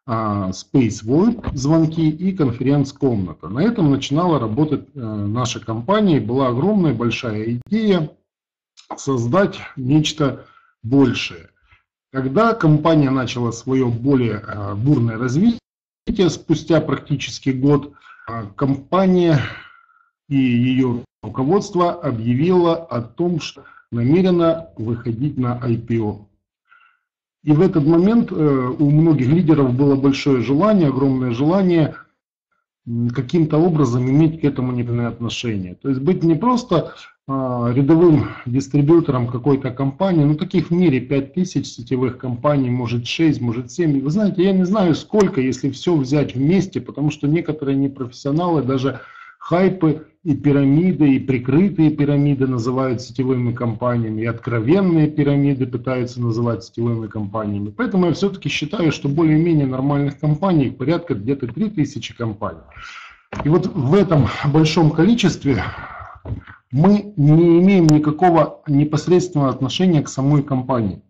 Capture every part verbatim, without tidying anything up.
Space Void, звонки и конференц-комната. На этом начинала работать наша компания. Была огромная, большая идея создать нечто большее. Когда компания начала свое более бурное развитие, спустя практически год, компания и ее руководство объявило о том, что намерено выходить на ай пи о. И в этот момент у многих лидеров было большое желание, огромное желание каким-то образом иметь к этому непрямое отношение. То есть быть не просто рядовым дистрибьютором какой-то компании, ну таких в мире пять тысяч сетевых компаний, может шесть, может семь. Вы знаете, я не знаю сколько, если все взять вместе, потому что некоторые непрофессионалы даже хайпы и пирамиды, и прикрытые пирамиды называют сетевыми компаниями, и откровенные пирамиды пытаются называть сетевыми компаниями. Поэтому я все-таки считаю, что более-менее нормальных компаний порядка где-то три тысячи компаний. И вот в этом большом количестве мы не имеем никакого непосредственного отношения к самой компании.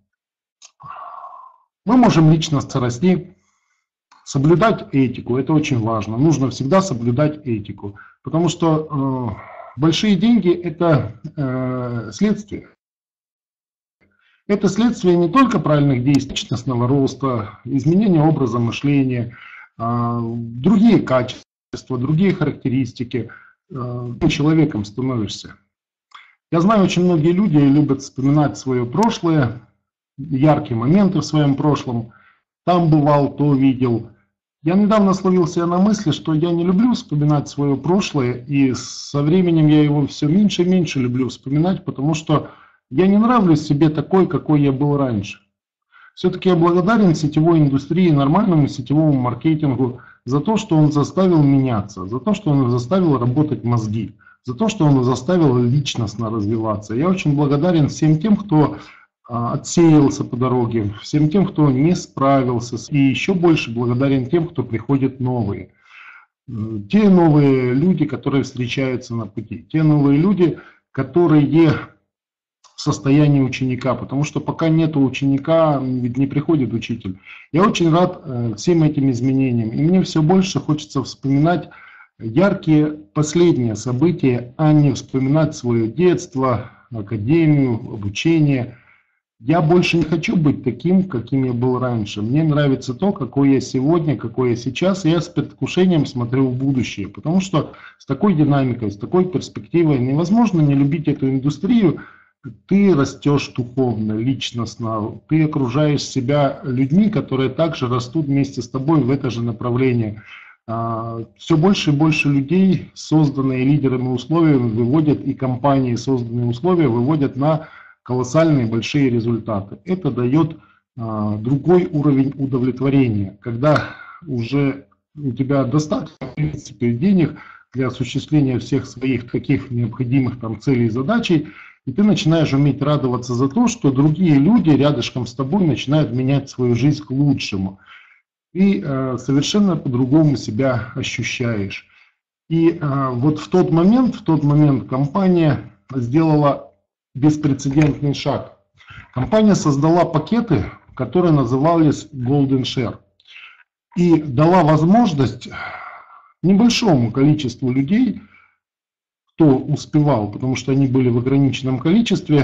Мы можем личностно расти, соблюдать этику, это очень важно. Нужно всегда соблюдать этику, потому что э, большие деньги – это э, следствие. Это следствие не только правильных действий, личностного роста, изменения образа мышления, э, другие качества, другие характеристики. Э, человеком становишься. Я знаю, очень многие люди любят вспоминать свое прошлое, яркие моменты в своем прошлом. Там бывал, то видел. Я недавно словил себя на мысли, что я не люблю вспоминать свое прошлое, и со временем я его все меньше и меньше люблю вспоминать, потому что я не нравлюсь себе такой, какой я был раньше. Все-таки я благодарен сетевой индустрии, нормальному сетевому маркетингу за то, что он заставил меняться, за то, что он заставил работать мозги, за то, что он заставил личностно развиваться. Я очень благодарен всем тем, кто отсеялся по дороге, всем тем, кто не справился, и еще больше благодарен тем, кто приходит новые. Те новые люди, которые встречаются на пути, те новые люди, которые в состоянии ученика, потому что пока нет ученика, ведь не приходит учитель. Я очень рад всем этим изменениям, и мне все больше хочется вспоминать яркие последние события, а не вспоминать свое детство, академию, обучение. Я больше не хочу быть таким, каким я был раньше. Мне нравится то, какой я сегодня, какой я сейчас. И я с предвкушением смотрю в будущее, потому что с такой динамикой, с такой перспективой невозможно не любить эту индустрию. Ты растешь духовно, личностно, ты окружаешь себя людьми, которые также растут вместе с тобой в это же направление. Все больше и больше людей, созданные лидерами условиями, выводят, и компании, созданные условия, выводят на колоссальные большие результаты. Это дает а, другой уровень удовлетворения, когда уже у тебя достаточно в принципе денег для осуществления всех своих таких необходимых там целей и задачей, и ты начинаешь уметь радоваться за то, что другие люди рядышком с тобой начинают менять свою жизнь к лучшему. И а, совершенно по-другому себя ощущаешь. И а, вот в тот момент, в тот момент компания сделала беспрецедентный шаг. Компания создала пакеты, которые назывались Golden Share, и дала возможность небольшому количеству людей, кто успевал, потому что они были в ограниченном количестве,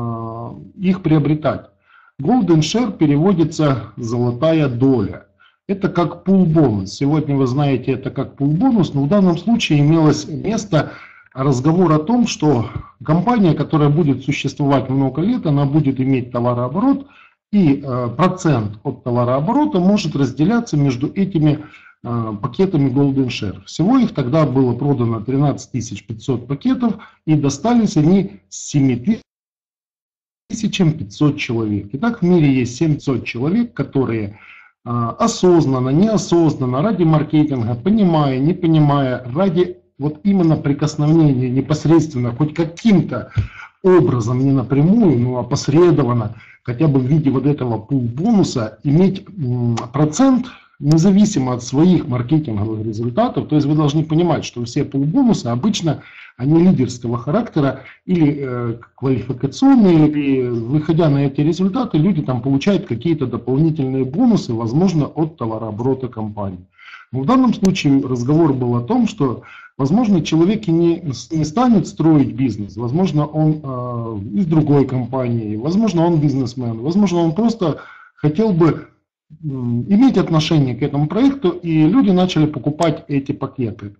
их приобретать. Golden Share переводится «золотая доля». Это как пул-бонус. Сегодня вы знаете это как пул-бонус, но в данном случае имелось место разговор о том, что компания, которая будет существовать много лет, она будет иметь товарооборот, и э, процент от товарооборота может разделяться между этими э, пакетами Golden Share. Всего их тогда было продано тринадцать тысяч пятьсот пакетов, и достались они семь тысяч пятьсот человек. Итак, в мире есть семьсот человек, которые э, осознанно, неосознанно, ради маркетинга, понимая, не понимая, ради вот именно прикосновение непосредственно, хоть каким-то образом, не напрямую, но опосредованно, хотя бы в виде вот этого пул-бонуса, иметь процент независимо от своих маркетинговых результатов. То есть вы должны понимать, что все полбонусы обычно они лидерского характера или э, квалификационные, или выходя на эти результаты, люди там получают какие-то дополнительные бонусы, возможно, от товарооборота компании. Но в данном случае разговор был о том, что, возможно, человек и не, не станет строить бизнес, возможно, он э, из другой компании, возможно, он бизнесмен, возможно, он просто хотел бы э, иметь отношение к этому проекту, и люди начали покупать эти пакеты.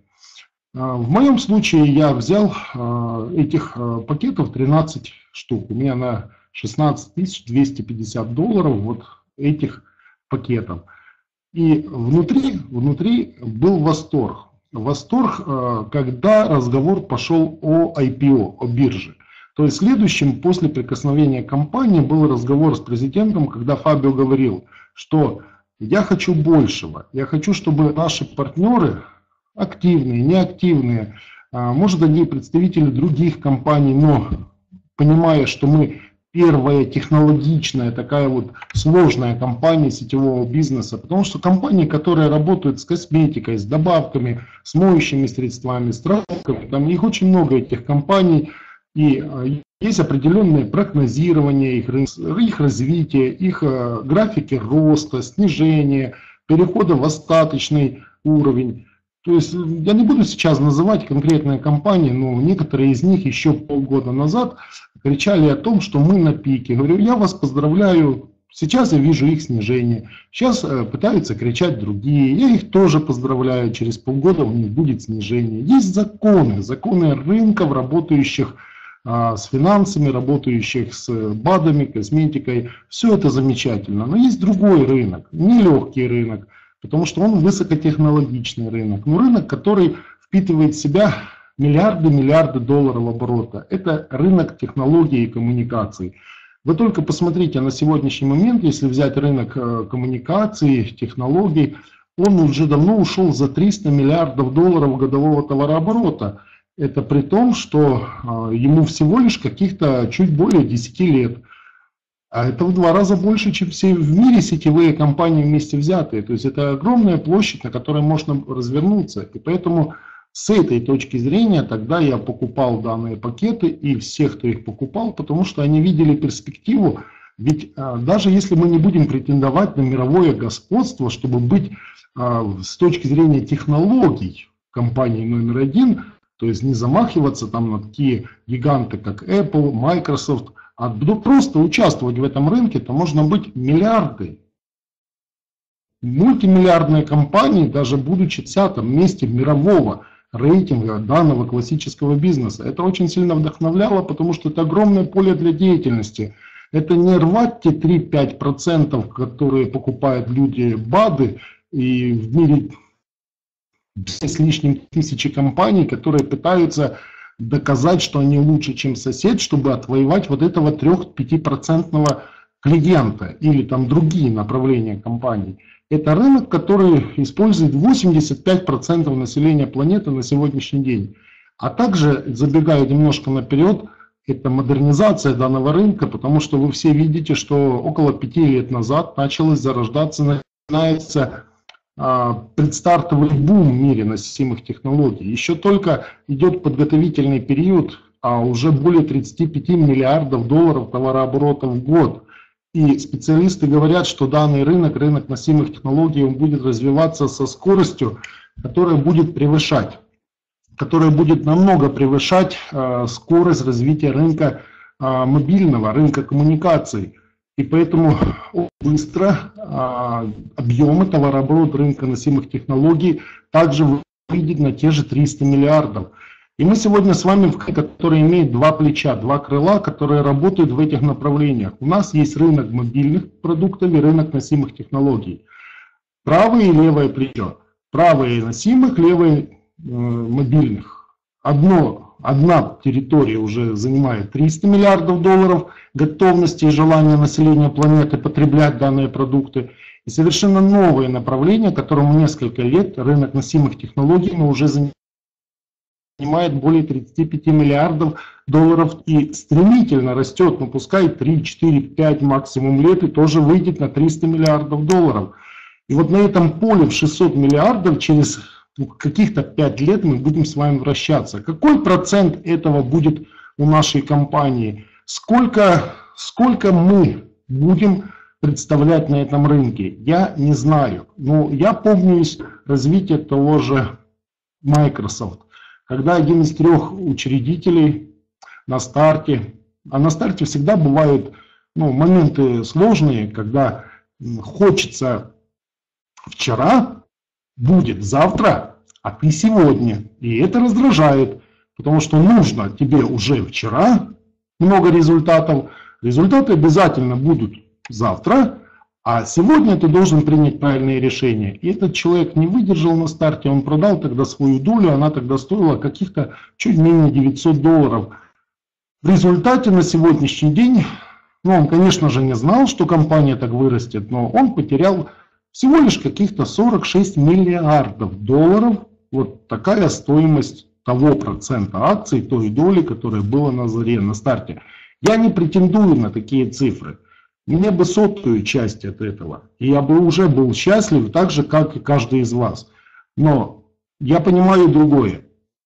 В моем случае я взял этих пакетов тринадцать штук. У меня на шестнадцать тысяч двести пятьдесят долларов вот этих пакетов. И внутри, внутри был восторг. Восторг, когда разговор пошел о ай пи о, о бирже. То есть следующим после прикосновения компании был разговор с президентом, когда Фабио говорил, что я хочу большего. Я хочу, чтобы наши партнеры... активные, неактивные, может, они представители других компаний, но понимая, что мы первая технологичная, такая вот сложная компания сетевого бизнеса, потому что компании, которые работают с косметикой, с добавками, с моющими средствами, с травками, там их очень много этих компаний, и есть определенное прогнозирование их, их развития, их графики роста, снижения, перехода в остаточный уровень. То есть я не буду сейчас называть конкретные компании, но некоторые из них еще полгода назад кричали о том, что мы на пике. Говорю, я вас поздравляю, сейчас я вижу их снижение. Сейчас пытаются кричать другие, я их тоже поздравляю, через полгода у них будет снижение. Есть законы, законы рынков, работающих а, с финансами, работающих с БАДами, косметикой. Все это замечательно, но есть другой рынок, нелегкий рынок. Потому что он высокотехнологичный рынок. Но рынок, который впитывает в себя миллиарды-миллиарды долларов оборота. Это рынок технологий и коммуникаций. Вы только посмотрите на сегодняшний момент, если взять рынок коммуникаций, технологий, он уже давно ушел за триста миллиардов долларов годового товарооборота. Это при том, что ему всего лишь каких-то чуть более десяти лет. А это в два раза больше, чем все в мире сетевые компании вместе взятые. То есть это огромная площадь, на которой можно развернуться. И поэтому с этой точки зрения тогда я покупал данные пакеты и всех, кто их покупал, потому что они видели перспективу. Ведь а, даже если мы не будем претендовать на мировое господство, чтобы быть а, с точки зрения технологий компанией номер один, то есть не замахиваться там на такие гиганты, как Apple, Microsoft, а просто участвовать в этом рынке, то можно быть миллиарды. Мультимиллиардные компании, даже будучи в десятом месте мирового рейтинга данного классического бизнеса. Это очень сильно вдохновляло, потому что это огромное поле для деятельности. Это не рвать те три-пять процентов, которые покупают люди БАДы, и в мире с лишним тысячи компаний, которые пытаются доказать, что они лучше, чем сосед, чтобы отвоевать вот этого трёх-пяти-процентного клиента или там другие направления компаний. Это рынок, который использует восемьдесят пять процентов населения планеты на сегодняшний день. А также, забегая немножко наперед, это модернизация данного рынка, потому что вы все видите, что около пяти лет назад началось зарождаться, начинается предстартовый бум в мире носимых технологий. Еще только идет подготовительный период, а уже более тридцати пяти миллиардов долларов товарооборота в год. И специалисты говорят, что данный рынок, рынок носимых технологий, он будет развиваться со скоростью, которая будет превышать, которая будет намного превышать э, скорость развития рынка э, мобильного, рынка коммуникаций. И поэтому быстро а, объемы товарооборота рынка носимых технологий также выйдет на те же триста миллиардов. И мы сегодня с вами, который имеет два плеча, два крыла, которые работают в этих направлениях. У нас есть рынок мобильных продуктов и рынок носимых технологий. Правое и левое плечо. Правое носимых, левое э, мобильных. Одно, одна территория уже занимает триста миллиардов долларов готовности и желания населения планеты потреблять данные продукты. И совершенно новое направление, которому несколько лет, рынок носимых технологий, но уже занимает более тридцати пяти миллиардов долларов и стремительно растет, ну пускай три, четыре, пять максимум лет и тоже выйдет на триста миллиардов долларов. И вот на этом поле в шестьсот миллиардов через каких-то пять лет мы будем с вами вращаться. Какой процент этого будет у нашей компании? Сколько, сколько мы будем представлять на этом рынке? Я не знаю. Но я помню из развития того же Microsoft, когда один из трех учредителей на старте, а на старте всегда бывают ну, моменты сложные, когда хочется вчера, будет завтра, а ты сегодня. И это раздражает, потому что нужно тебе уже вчера много результатов. Результаты обязательно будут завтра, а сегодня ты должен принять правильные решения. И этот человек не выдержал на старте, он продал тогда свою долю, она тогда стоила каких-то чуть менее девятьсот долларов. В результате на сегодняшний день, ну он, конечно же, не знал, что компания так вырастет, но он потерял всего лишь каких-то сорок шесть миллиардов долларов. Вот такая стоимость того процента акций, той доли, которая была на заре, на старте. Я не претендую на такие цифры. Мне бы сотую часть от этого. И я бы уже был счастлив, так же, как и каждый из вас. Но я понимаю другое.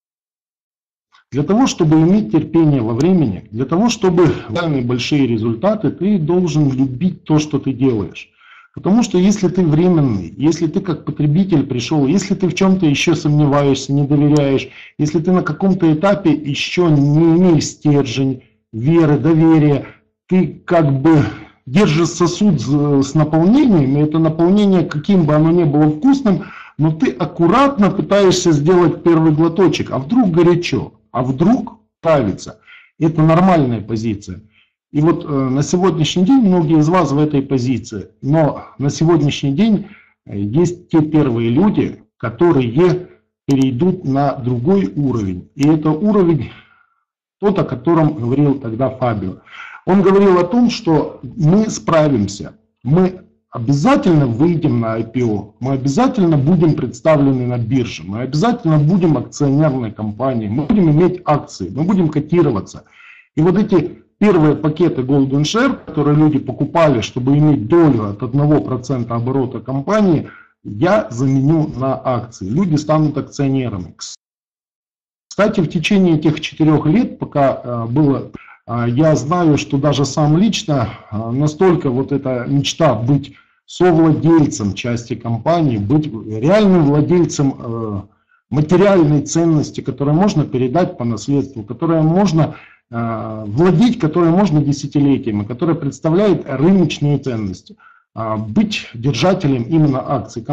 Для того, чтобы иметь терпение во времени, для того, чтобы реальные большие результаты, ты должен любить то, что ты делаешь. Потому что если ты временный, если ты как потребитель пришел, если ты в чем-то еще сомневаешься, не доверяешь, если ты на каком-то этапе еще не имеешь стержень, веры, доверия, ты как бы держишь сосуд с наполнением, и это наполнение, каким бы оно ни было вкусным, но ты аккуратно пытаешься сделать первый глоточек, а вдруг горячо, а вдруг нравится. Это нормальная позиция. И вот э, на сегодняшний день многие из вас в этой позиции, но на сегодняшний день есть те первые люди, которые перейдут на другой уровень. И это уровень тот, о котором говорил тогда Фабио. Он говорил о том, что мы справимся, мы обязательно выйдем на ай пи о, мы обязательно будем представлены на бирже, мы обязательно будем акционерной компанией, мы будем иметь акции, мы будем котироваться. И вот эти первые пакеты Golden Share, которые люди покупали, чтобы иметь долю от одного процента оборота компании, я заменю на акции. Люди станут акционерами. Кстати, в течение этих четырех лет, пока было, я знаю, что даже сам лично настолько вот эта мечта быть совладельцем части компании, быть реальным владельцем материальной ценности, которую можно передать по наследству, которую можно владеть, которой можно десятилетиями, которая представляет рыночную ценность. Быть держателем именно акций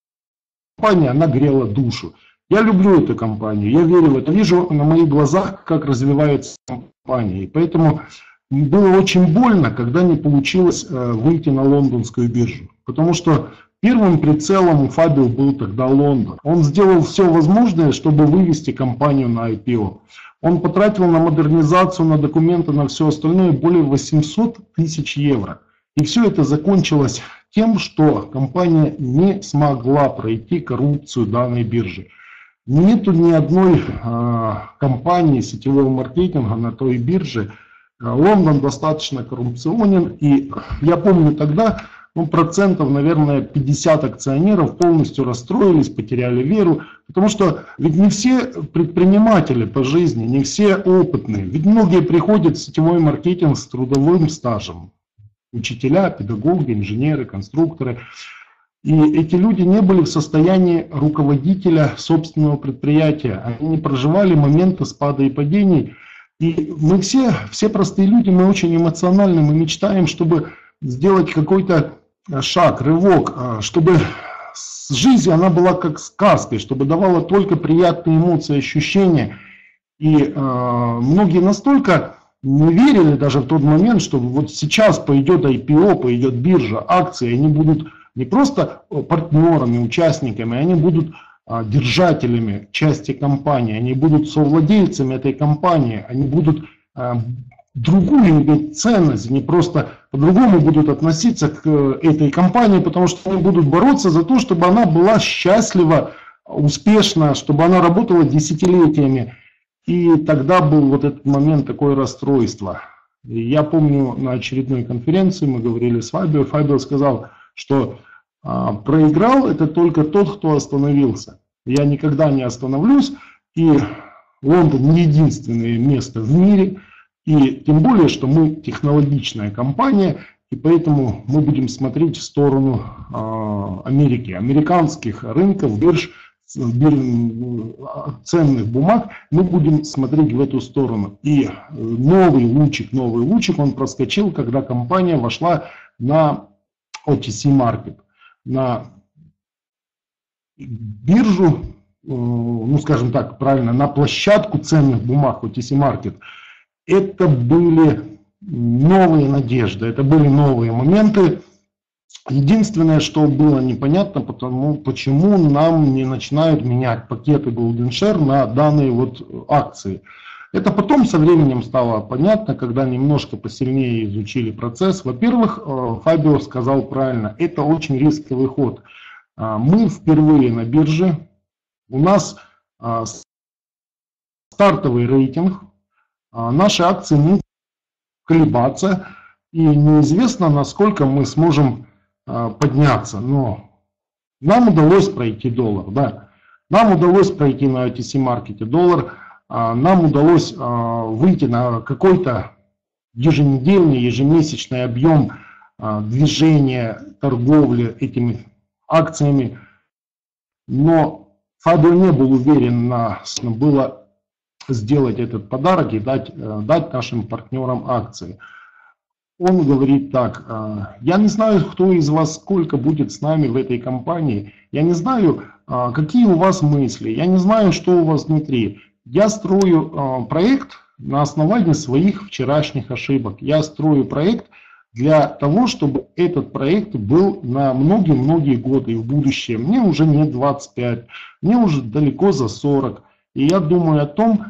компании, она грела душу. Я люблю эту компанию, я верю в это, вижу на моих глазах, как развивается компания. И поэтому было очень больно, когда не получилось выйти на лондонскую биржу. Потому что первым прицелом у Фабио был тогда Лондон. Он сделал все возможное, чтобы вывести компанию на ай пи о. Он потратил на модернизацию, на документы, на все остальное более восьмисот тысяч евро. И все это закончилось тем, что компания не смогла пройти коррупцию данной биржи. Нету ни одной э, компании сетевого маркетинга на той бирже. Лондон достаточно коррупционен. И я помню тогда, ну, процентов, наверное, пятьдесят акционеров полностью расстроились, потеряли веру. Потому что ведь не все предприниматели по жизни, не все опытные. Ведь многие приходят в сетевой маркетинг с трудовым стажем. Учителя, педагоги, инженеры, конструкторы. И эти люди не были в состоянии руководителя собственного предприятия. Они не проживали моменты спада и падений. И мы все, все простые люди, мы очень эмоциональны, мы мечтаем, чтобы сделать какой-то шаг, рывок, чтобы жизнь она была как сказкой, чтобы давала только приятные эмоции, ощущения. И э, многие настолько не верили даже в тот момент, что вот сейчас пойдет ай пи о, пойдет биржа, акции, они будут не просто партнерами, участниками, они будут а, держателями части компании, они будут совладельцами этой компании, они будут а, другую иметь ценность, не просто по-другому будут относиться к этой компании, потому что они будут бороться за то, чтобы она была счастлива, успешна, чтобы она работала десятилетиями. И тогда был вот этот момент, такое расстройство. И я помню, на очередной конференции мы говорили с Фабио, Фабио сказал, что А проиграл это только тот, кто остановился. Я никогда не остановлюсь, и Лондон не единственное место в мире, и тем более, что мы технологичная компания, и поэтому мы будем смотреть в сторону э, Америки, американских рынков, бирж, ценных бумаг, мы будем смотреть в эту сторону. И новый лучик, новый лучик, он проскочил, когда компания вошла на о ти си Market, на биржу, ну скажем так, правильно, на площадку ценных бумаг о ти си Market. Это были новые надежды, это были новые моменты. Единственное, что было непонятно, потому, почему нам не начинают менять пакеты Golden Share на данные вот акции. Это потом со временем стало понятно, когда немножко посильнее изучили процесс. Во-первых, Фабио сказал правильно, это очень рисковый ход. Мы впервые на бирже, у нас стартовый рейтинг, наши акции могут колебаться, и неизвестно, насколько мы сможем подняться. Но нам удалось пройти доллар, да. Нам удалось пройти на о ти си Market доллар, нам удалось выйти на какой-то еженедельный, ежемесячный объем движения, торговли этими акциями. Но Фабио не был уверен, нас было сделать этот подарок и дать, дать нашим партнерам акции. Он говорит так: я не знаю, кто из вас сколько будет с нами в этой компании, я не знаю, какие у вас мысли, я не знаю, что у вас внутри. Я строю проект на основании своих вчерашних ошибок. Я строю проект для того, чтобы этот проект был на многие-многие годы в будущее. Мне уже не двадцать пять, мне уже далеко за сорок. И я думаю о том,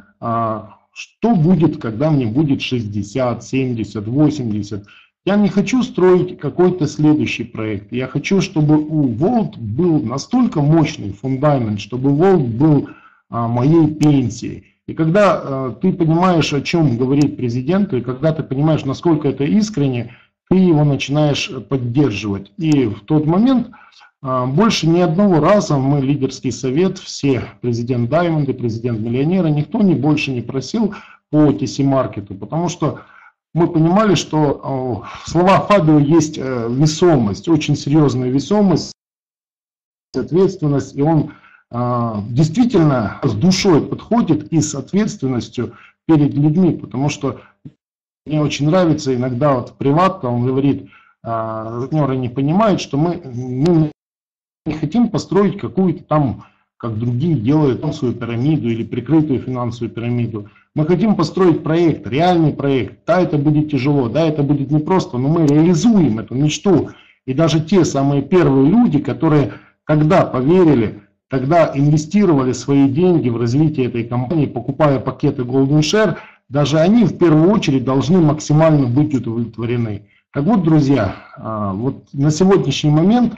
что будет, когда мне будет шестьдесят, семьдесят, восемьдесят. Я не хочу строить какой-то следующий проект. Я хочу, чтобы у Волт был настолько мощный фундамент, чтобы Волт был моей пенсии. И когда э, ты понимаешь, о чем говорит президент, и когда ты понимаешь, насколько это искренне, ты его начинаешь поддерживать. И в тот момент э, больше ни одного раза мы, лидерский совет, все, президент Даймонд и президент Миллионера, никто не больше не просил по о ти си Market, потому что мы понимали, что э, в словах Фабио есть э, весомость, очень серьезная весомость, ответственность, и он действительно с душой подходит и с ответственностью перед людьми, потому что мне очень нравится иногда вот приватно, он говорит, партнеры не понимают, что мы, мы не хотим построить какую-то там, как другие делают, финансовую пирамиду или прикрытую финансовую пирамиду. Мы хотим построить проект, реальный проект. Да, это будет тяжело, да, это будет непросто, но мы реализуем эту мечту. И даже те самые первые люди, которые когда поверили, когда инвестировали свои деньги в развитие этой компании, покупая пакеты Golden Share, даже они в первую очередь должны максимально быть удовлетворены. Так вот, друзья, вот на сегодняшний момент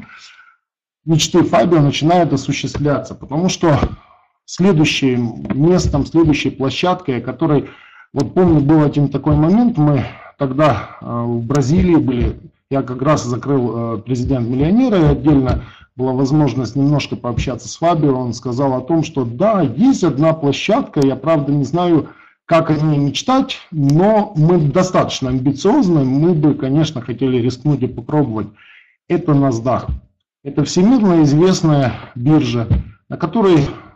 мечты Фабио начинают осуществляться, потому что следующим местом, следующей площадкой, которой, вот помню, был один такой момент, мы тогда в Бразилии были, я как раз закрыл президент Миллионера, и отдельно была возможность немножко пообщаться с Фабио, он сказал о том, что да, есть одна площадка, я правда не знаю, как о ней мечтать, но мы достаточно амбициозны, мы бы, конечно, хотели рискнуть и попробовать. Это NASDAQ. Это всемирно известная биржа, на которой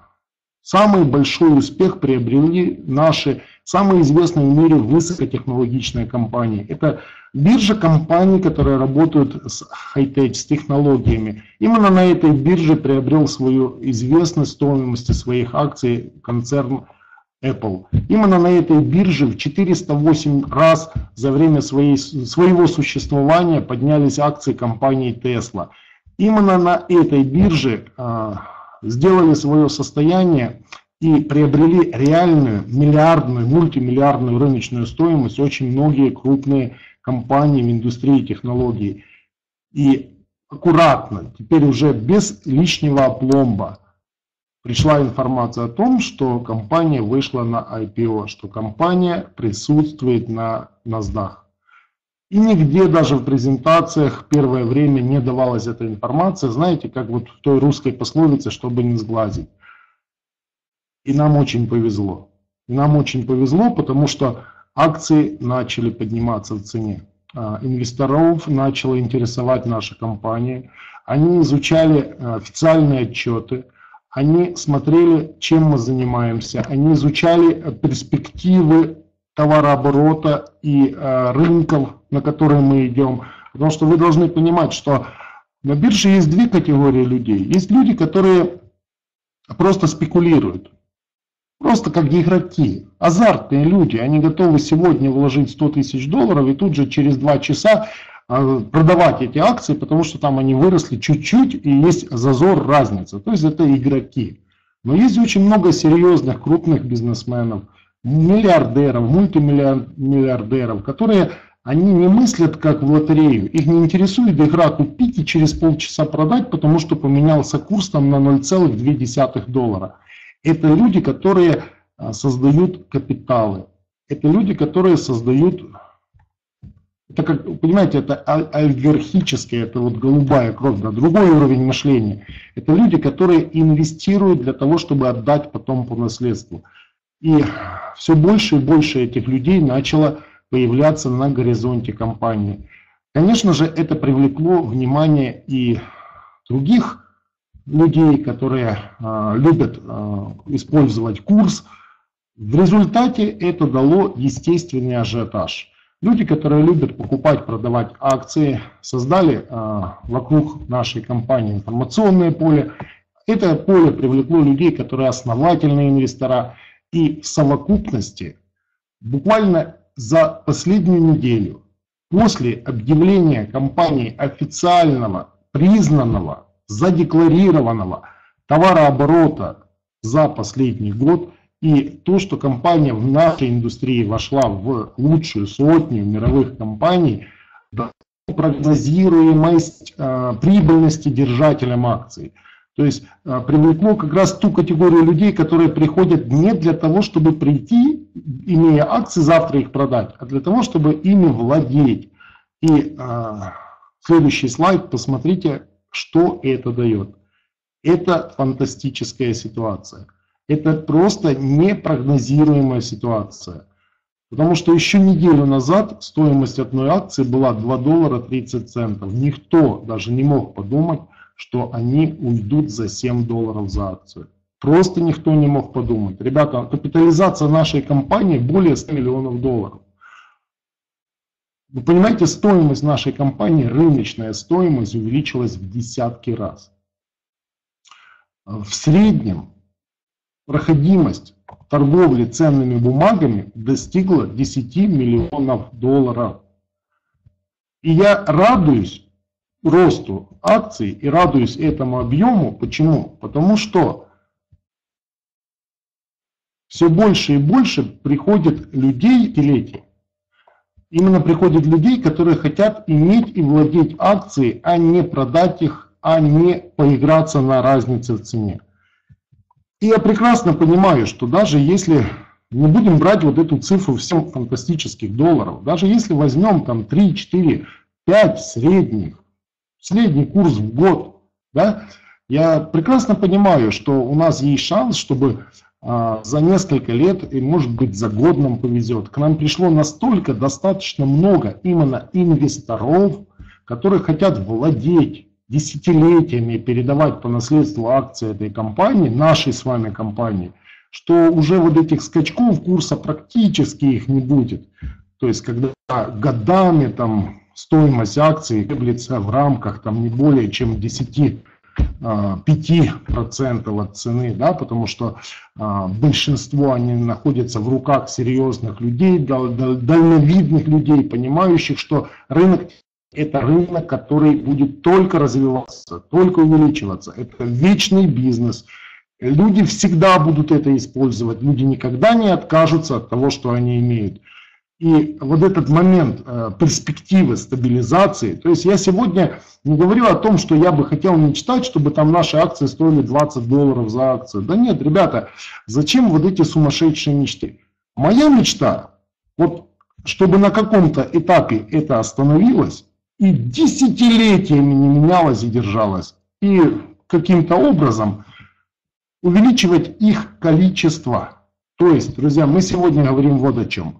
самый большой успех приобрели наши самые известные в мире высокотехнологичные компании. Это биржа компаний, которые работают с хай-теч, с технологиями. Именно на этой бирже приобрел свою известность стоимости своих акций концерн Apple. Именно на этой бирже в четыреста восемь раз за время своей, своего существования поднялись акции компании Tesla. Именно на этой бирже а, сделали свое состояние и приобрели реальную миллиардную, мультимиллиардную рыночную стоимость очень многие крупные компании в индустрии технологий. И аккуратно, теперь уже без лишнего опломба, пришла информация о том, что компания вышла на ай пи о, что компания присутствует на NASDAQ. И нигде даже в презентациях первое время не давалась эта информация, знаете, как вот в той русской пословице, чтобы не сглазить. И нам очень повезло. И нам очень повезло, потому что акции начали подниматься в цене. Инвесторов начала интересовать наша компания. Они изучали официальные отчеты, они смотрели, чем мы занимаемся, они изучали перспективы товарооборота и рынков, на которые мы идем. Потому что вы должны понимать, что на бирже есть две категории людей. Есть люди, которые просто спекулируют. Просто как игроки, азартные люди, они готовы сегодня вложить сто тысяч долларов и тут же через два часа продавать эти акции, потому что там они выросли чуть-чуть и есть зазор, разница. То есть это игроки. Но есть очень много серьезных, крупных бизнесменов, миллиардеров, мультимиллиардеров, которые они не мыслят как в лотерею. Их не интересует игра купить и через полчаса продать, потому что поменялся курс там на ноль целых две десятых доллара. Это люди, которые создают капиталы. Это люди, которые создают, это как, понимаете, это олигархическое, это вот голубая кровь, да, другой уровень мышления. Это люди, которые инвестируют для того, чтобы отдать потом по наследству. И все больше и больше этих людей начало появляться на горизонте компании. Конечно же, это привлекло внимание и других людей, которые э, любят э, использовать курс. В результате это дало естественный ажиотаж. Люди, которые любят покупать, продавать акции, создали э, вокруг нашей компании информационное поле. Это поле привлекло людей, которые основательные инвестора. И в совокупности буквально за последнюю неделю после объявления компании официального, признанного, задекларированного товарооборота за последний год и то, что компания в нашей индустрии вошла в лучшую сотню мировых компаний, прогнозируемость э, прибыльности держателям акций. То есть э, привлекло как раз ту категорию людей, которые приходят не для того, чтобы прийти, имея акции, завтра их продать, а для того, чтобы ими владеть. И э, следующий слайд, посмотрите, что это дает. Это фантастическая ситуация. Это просто непрогнозируемая ситуация. Потому что еще неделю назад стоимость одной акции была два доллара тридцать центов. Никто даже не мог подумать, что они уйдут за семь долларов за акцию. Просто никто не мог подумать. Ребята, капитализация нашей компании более ста миллионов долларов. Вы понимаете, стоимость нашей компании, рыночная стоимость увеличилась в десятки раз. В среднем проходимость торговли ценными бумагами достигла десяти миллионов долларов. И я радуюсь росту акций и радуюсь этому объему. Почему? Потому что все больше и больше приходит людей, пилети. Именно приходят людей, которые хотят иметь и владеть акцией, а не продать их, а не поиграться на разнице в цене. И я прекрасно понимаю, что даже если не будем брать вот эту цифру всем фантастических долларов, даже если возьмем там три, четыре, пять средних, средний курс в год, да, я прекрасно понимаю, что у нас есть шанс, чтобы за несколько лет, и может быть за год нам повезет, к нам пришло настолько достаточно много именно инвесторов, которые хотят владеть десятилетиями, передавать по наследству акции этой компании, нашей с вами компании, что уже вот этих скачков курса практически их не будет. То есть когда годами там стоимость акций колеблется в рамках там не более чем десять-пять процентов от цены, да, потому что а, большинство они находятся в руках серьезных людей, дал, дал, дальновидных людей, понимающих, что рынок это рынок, который будет только развиваться, только увеличиваться. Это вечный бизнес. Люди всегда будут это использовать. Люди никогда не откажутся от того, что они имеют. И вот этот момент э, перспективы стабилизации, то есть я сегодня не говорю о том, что я бы хотел мечтать, чтобы там наши акции стоили двадцать долларов за акцию. Да нет, ребята, зачем вот эти сумасшедшие мечты? Моя мечта, вот чтобы на каком-то этапе это остановилось и десятилетиями не менялось и держалось, и каким-то образом увеличивать их количество. То есть, друзья, мы сегодня говорим вот о чем.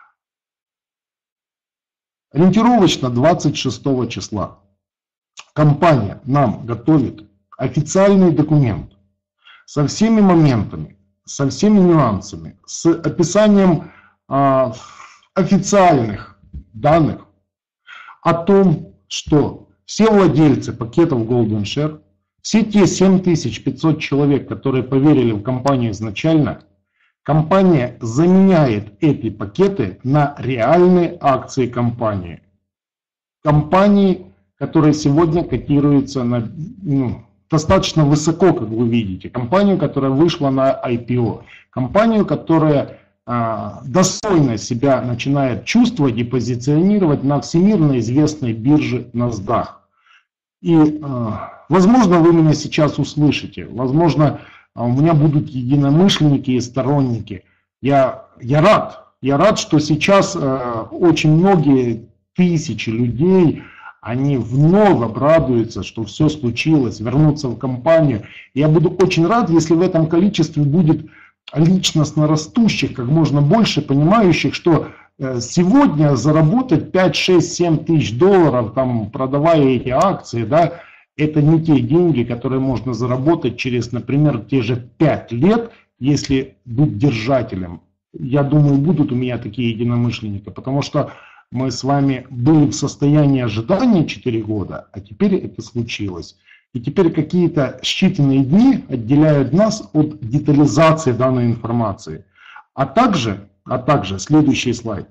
Ориентировочно двадцать шестого числа компания нам готовит официальный документ со всеми моментами, со всеми нюансами, с описанием а, официальных данных о том, что все владельцы пакетов Golden Share, все те семь тысяч пятьсот человек, которые поверили в компанию изначально, компания заменяет эти пакеты на реальные акции компании. Компании, которые сегодня котируются на, ну, достаточно высоко, как вы видите. Компанию, которая вышла на ай пи о. Компанию, которая а, достойно себя начинает чувствовать и позиционировать на всемирно известной бирже NASDAQ. И, а, возможно, вы меня сейчас услышите. Возможно, у меня будут единомышленники и сторонники. Я, я рад. Я рад, что сейчас э, очень многие тысячи людей, они вновь обрадуются, что все случилось, вернутся в компанию. Я буду очень рад, если в этом количестве будет личностно растущих, как можно больше, понимающих, что э, сегодня заработать пять, шесть, семь тысяч долларов, там, продавая эти акции, да, это не те деньги, которые можно заработать через, например, те же пять лет, если быть держателем. Я думаю, будут у меня такие единомышленники, потому что мы с вами были в состоянии ожидания четыре года, а теперь это случилось. И теперь какие-то считанные дни отделяют нас от детализации данной информации. А также, а также следующий слайд.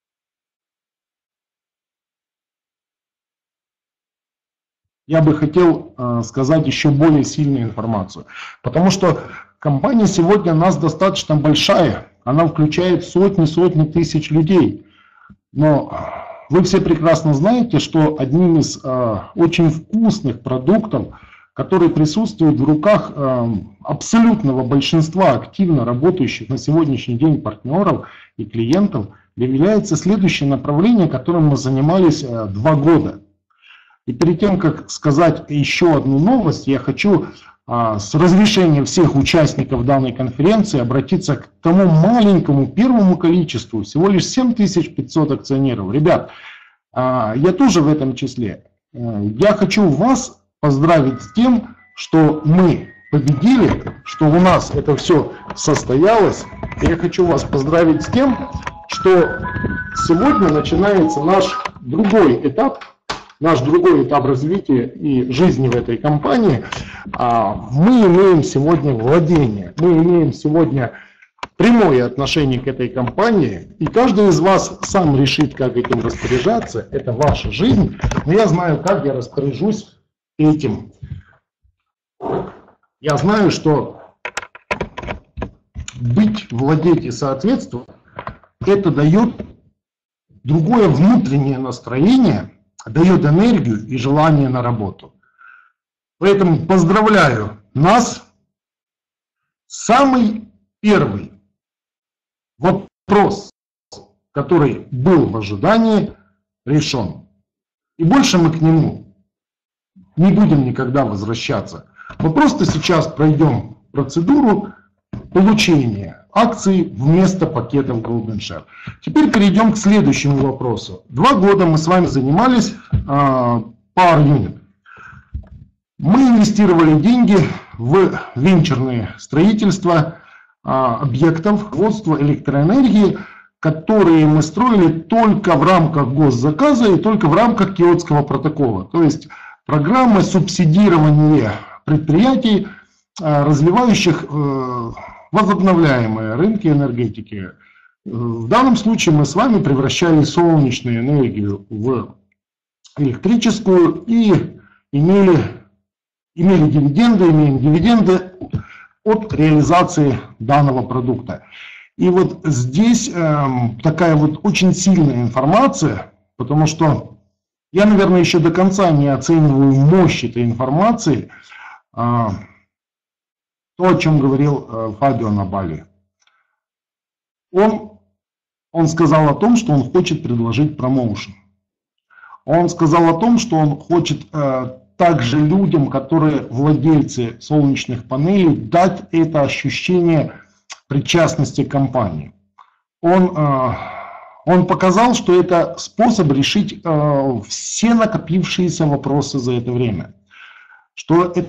Я бы хотел э, сказать еще более сильную информацию, потому что компания сегодня у нас достаточно большая, она включает сотни-сотни тысяч людей, но вы все прекрасно знаете, что одним из э, очень вкусных продуктов, который присутствует в руках э, абсолютного большинства активно работающих на сегодняшний день партнеров и клиентов, является следующее направление, которым мы занимались э, два года. И перед тем, как сказать еще одну новость, я хочу а, с разрешения всех участников данной конференции обратиться к тому маленькому первому количеству, всего лишь семь тысяч пятьсот акционеров. Ребят, а, я тоже в этом числе. Я хочу вас поздравить с тем, что мы победили, что у нас это все состоялось. И я хочу вас поздравить с тем, что сегодня начинается наш другой этап, наш другой этап развития и жизни в этой компании. Мы имеем сегодня владение, мы имеем сегодня прямое отношение к этой компании, и каждый из вас сам решит, как этим распоряжаться, это ваша жизнь, но я знаю, как я распоряжусь этим. Я знаю, что быть, владеть и соответствовать, это дает другое внутреннее настроение, дает энергию и желание на работу. Поэтому поздравляю нас. Самый первый вопрос, который был в ожидании, решен. И больше мы к нему не будем никогда возвращаться. Мы просто сейчас пройдем процедуру получения акций вместо пакетов Golden Share. Теперь перейдем к следующему вопросу. Два года мы с вами занимались а, Power Unit. Мы инвестировали деньги в венчурное строительство а, объектов производства электроэнергии, которые мы строили только в рамках госзаказа и только в рамках Киотского протокола. То есть программы субсидирования предприятий, а, развивающих э, возобновляемые рынки энергетики. В данном случае мы с вами превращали солнечную энергию в электрическую и имели, имели дивиденды, имеем дивиденды от реализации данного продукта. И вот здесь э, такая вот очень сильная информация, потому что я, наверное, еще до конца не оцениваю мощь этой информации. Э, То, о чем говорил Фабио на Бали. Он Он сказал о том, что он хочет предложить промоушен. Он сказал о том, что он хочет э, также людям, которые владельцы солнечных панелей, дать это ощущение причастности к компании. Он, э, он показал, что это способ решить э, все накопившиеся вопросы за это время. Что это,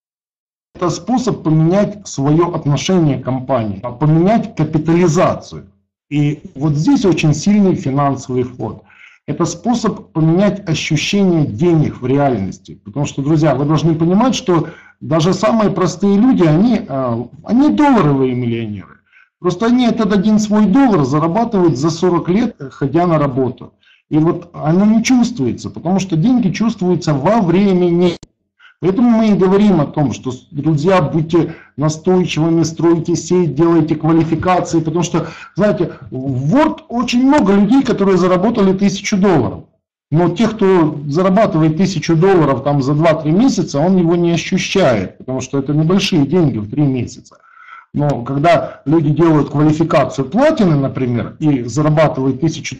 это способ поменять свое отношение к компании, поменять капитализацию. И вот здесь очень сильный финансовый вход. Это способ поменять ощущение денег в реальности. Потому что, друзья, вы должны понимать, что даже самые простые люди, они, они долларовые миллионеры. Просто они этот один свой доллар зарабатывают за сорок лет, ходя на работу. И вот оно не чувствуется, потому что деньги чувствуются во времени. Поэтому мы и говорим о том, что, друзья, будьте настойчивыми, стройте сеть, делайте квалификации, потому что, знаете, в Word очень много людей, которые заработали тысячу долларов. Но тех, кто зарабатывает тысячу долларов там, за два-три месяца, он его не ощущает, потому что это небольшие деньги в три месяца. Но когда люди делают квалификацию платины, например, и зарабатывают тысячу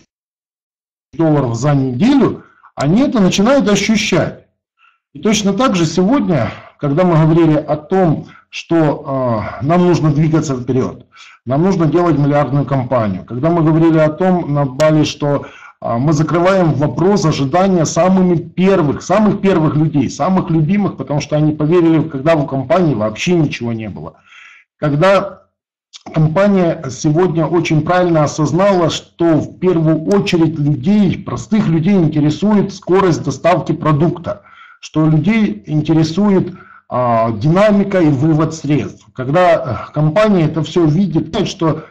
долларов за неделю, они это начинают ощущать. И точно так же сегодня, когда мы говорили о том, что э, нам нужно двигаться вперед, нам нужно делать миллиардную кампанию, когда мы говорили о том на Бали, что э, мы закрываем вопрос ожидания самыми первых, самых первых людей, самых любимых, потому что они поверили, когда в компании вообще ничего не было. Когда компания сегодня очень правильно осознала, что в первую очередь людей, простых людей интересует скорость доставки продукта, что людей интересует а, динамика и вывод средств. Когда компания это все видит, что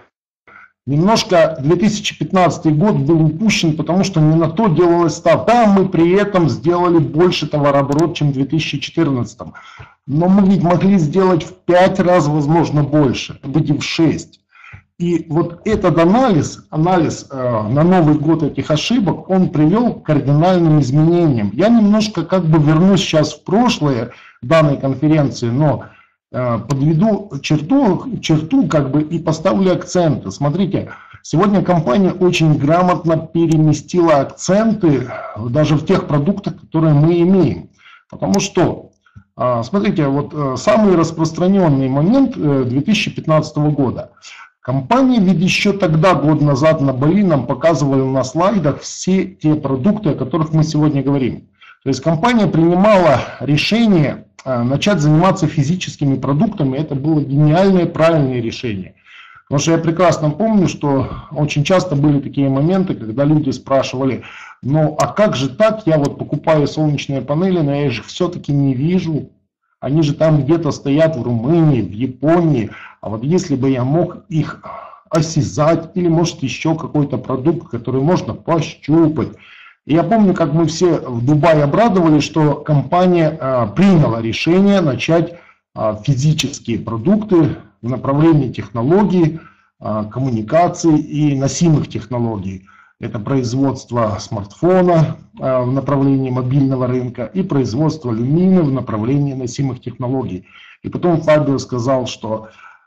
немножко две тысячи пятнадцатый год был упущен, потому что не на то делалась ставка. Да, мы при этом сделали больше товарооборот, чем в две тысячи четырнадцатом. Но мы ведь могли сделать в пять раз, возможно, больше, быть и в шесть. И вот этот анализ, анализ э, на Новый год этих ошибок, он привел к кардинальным изменениям. Я немножко как бы вернусь сейчас в прошлое данной конференции, но э, подведу черту, черту как бы и поставлю акценты. Смотрите, сегодня компания очень грамотно переместила акценты даже в тех продуктах, которые мы имеем. Потому что, э, смотрите, вот э, самый распространенный момент э, две тысячи пятнадцатого года. Компания ведь еще тогда, год назад на Бали, нам показывали на слайдах все те продукты, о которых мы сегодня говорим. То есть компания принимала решение э, начать заниматься физическими продуктами. Это было гениальное, правильное решение. Потому что я прекрасно помню, что очень часто были такие моменты, когда люди спрашивали, ну а как же так, я вот покупаю солнечные панели, но я их все-таки не вижу. Они же там где-то стоят в Румынии, в Японии. А вот если бы я мог их осязать, или может еще какой-то продукт, который можно пощупать. И я помню, как мы все в Дубае обрадовались, что компания а, приняла решение начать а, физические продукты в направлении технологий, а, коммуникаций и носимых технологий. Это производство смартфона а, в направлении мобильного рынка и производство люмина в направлении носимых технологий. И потом Фабио сказал, что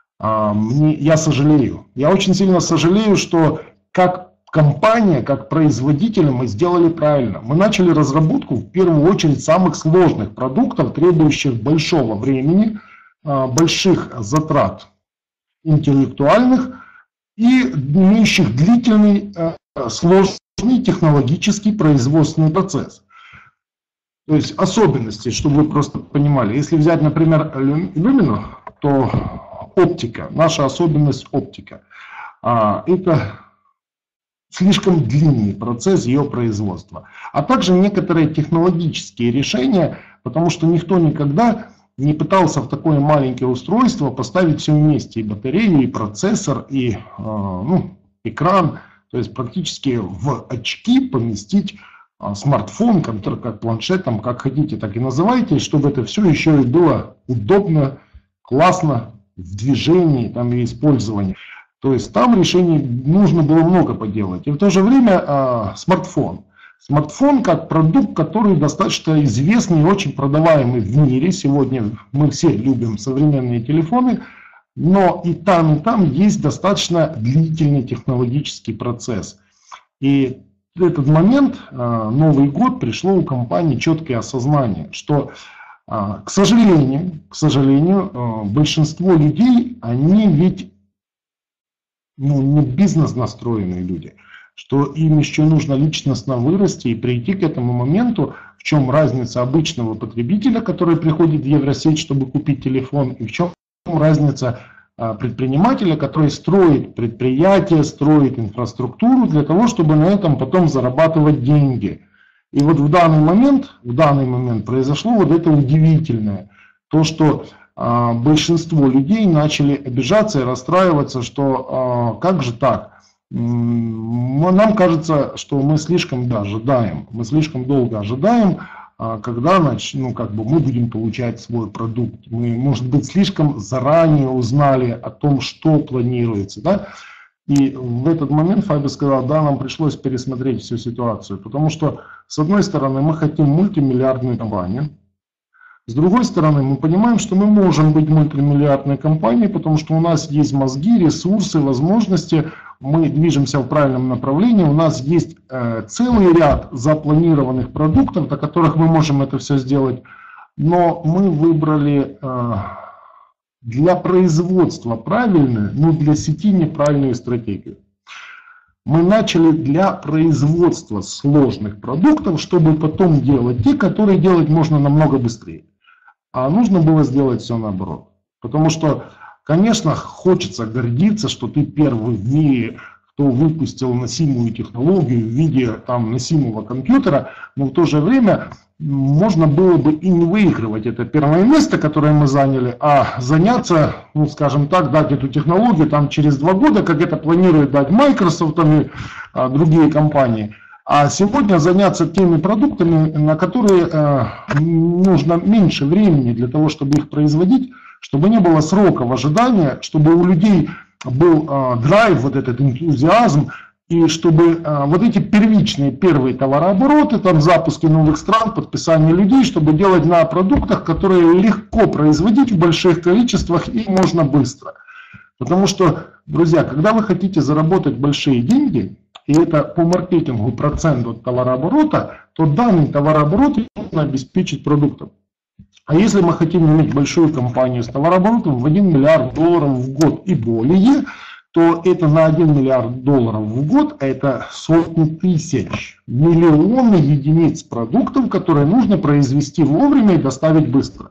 а, мне, я сожалею, я очень сильно сожалею, что как компания, как производитель мы сделали правильно. Мы начали разработку в первую очередь самых сложных продуктов, требующих большого времени, а, больших затрат интеллектуальных и имеющих длительный а, сложный технологический производственный процесс. То есть особенности, чтобы вы просто понимали. Если взять, например, люмину, то оптика, наша особенность оптика. Это слишком длинный процесс ее производства. А также некоторые технологические решения, потому что никто никогда не пытался в такое маленькое устройство поставить все вместе. И батарею, и процессор, и ну, экран. То есть практически в очки поместить а, смартфон, компьютер, как планшет, там, как хотите, так и называйте, чтобы это все еще и было удобно, классно в движении там, и использовании. То есть там решений нужно было много поделать. И в то же время а, смартфон. Смартфон как продукт, который достаточно известный и очень продаваемый в мире. Сегодня мы все любим современные телефоны. Но и там, и там есть достаточно длительный технологический процесс. И в этот момент, Новый год, пришло у компании четкое осознание, что, к сожалению, к сожалению, большинство людей, они ведь ну, не бизнес настроенные люди, что им еще нужно личностно вырасти и прийти к этому моменту, в чем разница обычного потребителя, который приходит в Евросеть, чтобы купить телефон, и в чем разница предпринимателя, который строит предприятие, строит инфраструктуру для того, чтобы на этом потом зарабатывать деньги. И вот в данный момент, в данный момент произошло вот это удивительное, то, что а, большинство людей начали обижаться и расстраиваться, что а, как же так? Нам кажется, что мы слишком да, ожидаем, мы слишком долго ожидаем, когда ну, как бы мы будем получать свой продукт. Мы, может быть, слишком заранее узнали о том, что планируется. Да? И в этот момент Фаби сказал, да, нам пришлось пересмотреть всю ситуацию, потому что, с одной стороны, мы хотим мультимиллиардную компанию, с другой стороны, мы понимаем, что мы можем быть мультимиллиардной компанией, потому что у нас есть мозги, ресурсы, возможности, мы движемся в правильном направлении, у нас есть э, целый ряд запланированных продуктов, до которых мы можем это все сделать, но мы выбрали э, для производства правильную, но для сети неправильную стратегию. Мы начали для производства сложных продуктов, чтобы потом делать те, которые делать можно намного быстрее. А нужно было сделать все наоборот. Потому что, конечно, хочется гордиться, что ты первый в мире, кто выпустил носимую технологию в виде там, носимого компьютера, но в то же время можно было бы и не выигрывать это первое место, которое мы заняли, а заняться, ну скажем так, дать эту технологию там, через два года, как это планирует дать Microsoft и а, другие компании. А сегодня заняться теми продуктами, на которые э, нужно меньше времени для того, чтобы их производить, чтобы не было сроков ожидания, чтобы у людей был э, драйв, вот этот энтузиазм, и чтобы э, вот эти первичные первые товарообороты, там запуски новых стран, подписание людей, чтобы делать на продуктах, которые легко производить в больших количествах и можно быстро. Потому что, друзья, когда вы хотите заработать большие деньги, и это по маркетингу процент от товарооборота, то данный товарооборот нужно обеспечить продуктом. А если мы хотим иметь большую компанию с товарооборотом в один миллиард долларов в год и более, то это на один миллиард долларов в год, а это сотни тысяч, миллионы единиц продуктов, которые нужно произвести вовремя и доставить быстро.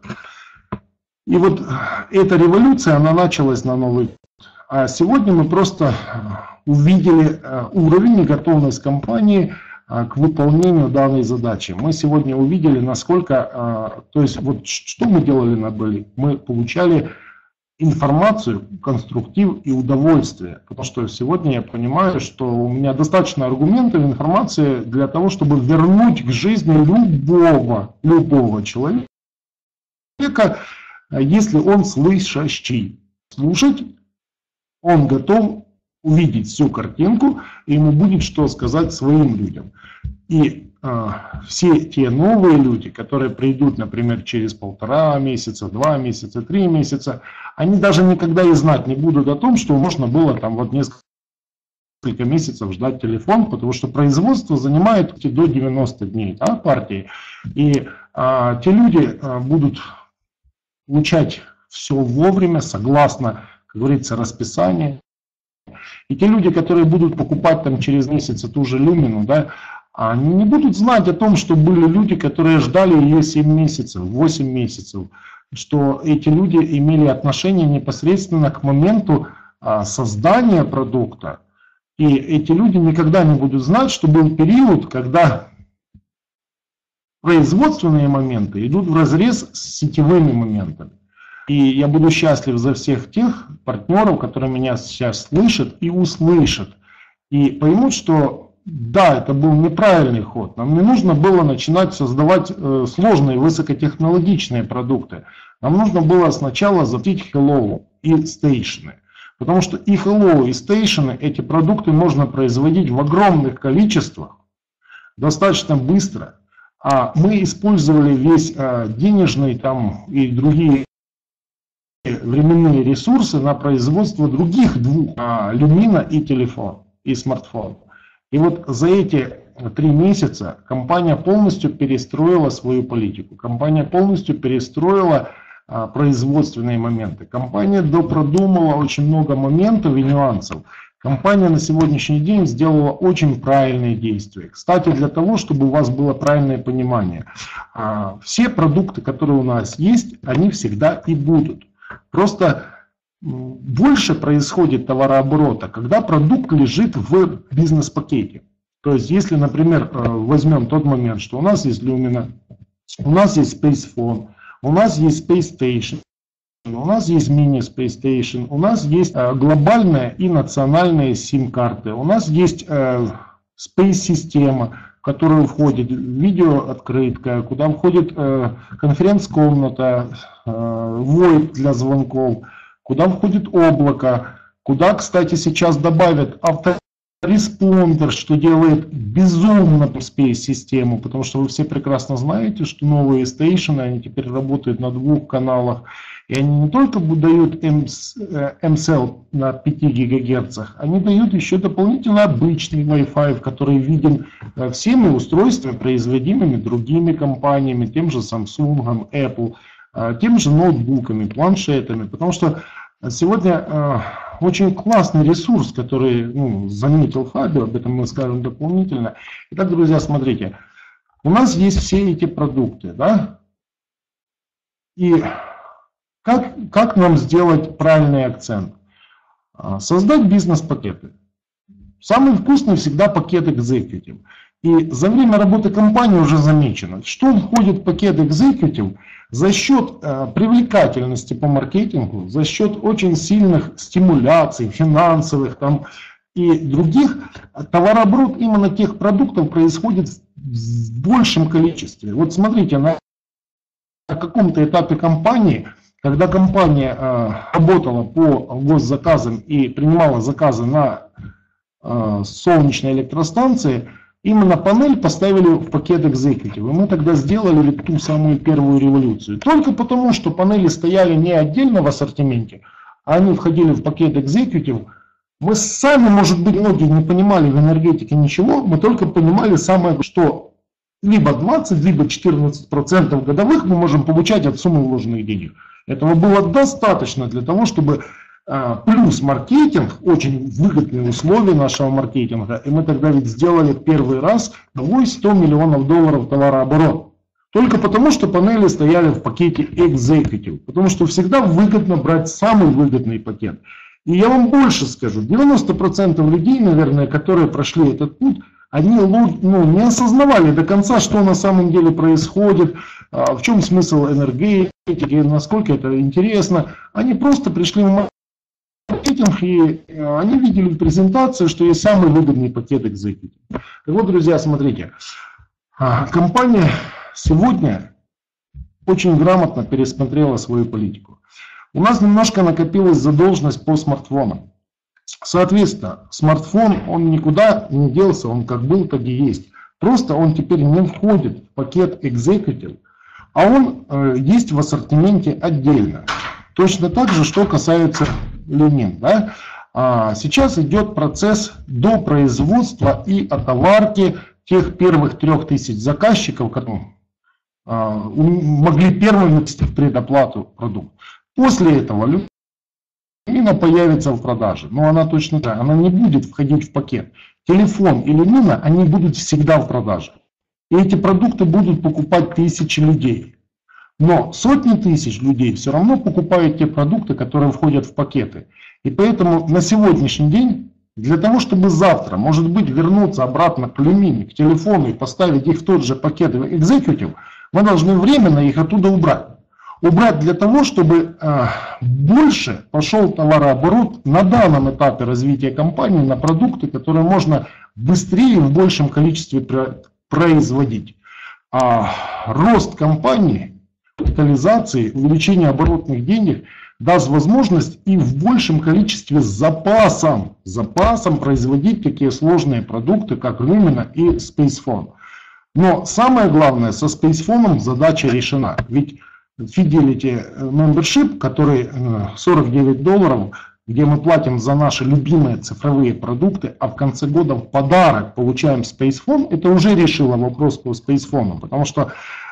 И вот эта революция, она началась на Новый год. А сегодня мы просто увидели уровень и готовность компании к выполнению данной задачи. Мы сегодня увидели, насколько, то есть вот что мы делали на Бали? Мы получали информацию, конструктив и удовольствие. Потому что сегодня я понимаю, что у меня достаточно аргументов, информации для того, чтобы вернуть к жизни любого, любого человека, если он слышащий. Слушать, он готов увидеть всю картинку, и ему будет что сказать своим людям. И э, все те новые люди, которые придут, например, через полтора месяца, два месяца, три месяца, они даже никогда и знать не будут о том, что можно было там вот несколько месяцев ждать телефон, потому что производство занимает до девяноста дней, да, партии. И э, те люди э, будут получать все вовремя, согласно, как говорится, расписанию. И те люди, которые будут покупать там через месяц ту же люмину, да, они не будут знать о том, что были люди, которые ждали ее семь месяцев, восемь месяцев, что эти люди имели отношение непосредственно к моменту а, создания продукта. И эти люди никогда не будут знать, что был период, когда производственные моменты идут вразрез с сетевыми моментами. И я буду счастлив за всех тех партнеров, которые меня сейчас слышат и услышат. И поймут, что да, это был неправильный ход. Нам не нужно было начинать создавать э, сложные высокотехнологичные продукты. Нам нужно было сначала запустить Hello и стейшены. Потому что и Hello, и стейшены, эти продукты можно производить в огромных количествах, достаточно быстро. А мы использовали весь э, денежный там, и другие временные ресурсы на производство других двух, а, люмина и телефон, и смартфон. И вот за эти три месяца компания полностью перестроила свою политику, компания полностью перестроила а, производственные моменты, компания допродумала очень много моментов и нюансов. Компания на сегодняшний день сделала очень правильные действия. Кстати, для того, чтобы у вас было правильное понимание, а, все продукты, которые у нас есть, они всегда и будут. Просто больше происходит товарооборота, когда продукт лежит в бизнес-пакете. То есть, если, например, возьмем тот момент, что у нас есть Lumina, у нас есть SpacePhone, у нас есть Space Station, у нас есть Mini Space Station, у нас есть глобальная и национальные сим-карты, у нас есть Space-система, в которую входит видеооткрытка, куда входит конференц-комната, войп для звонков, куда входит облако, куда, кстати, сейчас добавят автореспондер, что делает безумно Space-систему, потому что вы все прекрасно знаете, что новые стейшены, они теперь работают на двух каналах, и они не только дают эм эс эл на пяти гигагерцах, они дают еще дополнительно обычный Wi-Fi, который виден всеми устройствами, производимыми другими компаниями, тем же Samsung, Apple, тем же ноутбуками, планшетами, потому что сегодня э, очень классный ресурс, который ну, заметил Фабио, об этом мы скажем дополнительно. Итак, друзья, смотрите, у нас есть все эти продукты, да, и как, как нам сделать правильный акцент? Создать бизнес-пакеты. Самый вкусный всегда пакет Executive. И за время работы компании уже замечено, что входит в пакет Executive за счет э, привлекательности по маркетингу, за счет очень сильных стимуляций, финансовых там, и других, товарооборот именно тех продуктов происходит в большем количестве. Вот смотрите, на, на каком-то этапе компании, когда компания э, работала по госзаказам и принимала заказы на э, солнечные электростанции, именно панель поставили в пакет Executive. И мы тогда сделали ту самую первую революцию. Только потому, что панели стояли не отдельно в ассортименте, а они входили в пакет Executive. Мы сами, может быть, многие не понимали в энергетике ничего, мы только понимали самое, что либо двадцать, либо четырнадцать процентов годовых мы можем получать от суммы вложенных денег. Этого было достаточно для того, чтобы плюс маркетинг, очень выгодные условия нашего маркетинга, и мы тогда ведь сделали первый раз новый сто миллионов долларов товарооборот. Только потому, что панели стояли в пакете Executive, потому что всегда выгодно брать самый выгодный пакет. И я вам больше скажу, девяносто процентов людей, наверное, которые прошли этот путь, они ну, не осознавали до конца, что на самом деле происходит, в чем смысл энергетики, насколько это интересно. Они просто пришли в маркетинг, и они видели в презентации, что есть самый выгодный пакет Executive. Так вот, друзья, смотрите, компания сегодня очень грамотно пересмотрела свою политику. У нас немножко накопилась задолженность по смартфонам. Соответственно, смартфон, он никуда не делся, он как был, так и есть. Просто он теперь не входит в пакет Executive, а он э, есть в ассортименте отдельно. Точно так же, что касается люмин. Да? А сейчас идет процесс допроизводства и отоварки тех первых трех тысяч заказчиков, которые а, могли первыми внести в предоплату продукт. После этого люмина появится в продаже, но она точно так, она не будет входить в пакет. Телефон и люмина, они будут всегда в продаже. И эти продукты будут покупать тысячи людей. Но сотни тысяч людей все равно покупают те продукты, которые входят в пакеты. И поэтому на сегодняшний день, для того, чтобы завтра, может быть, вернуться обратно к люмине, к телефону и поставить их в тот же пакет Executive, мы должны временно их оттуда убрать. Убрать для того, чтобы э, больше пошел товарооборот на данном этапе развития компании на продукты, которые можно быстрее и в большем количестве про производить. А рост компании, капитализации, увеличение оборотных денег даст возможность и в большем количестве с запасом, запасом производить такие сложные продукты, как Lumina и SpacePhone. Но самое главное, со SpacePhone задача решена. Ведь Fidelity Membership, который сорок девять долларов, где мы платим за наши любимые цифровые продукты, а в конце года в подарок получаем SpacePhone, это уже решило вопрос по SpacePhone, потому что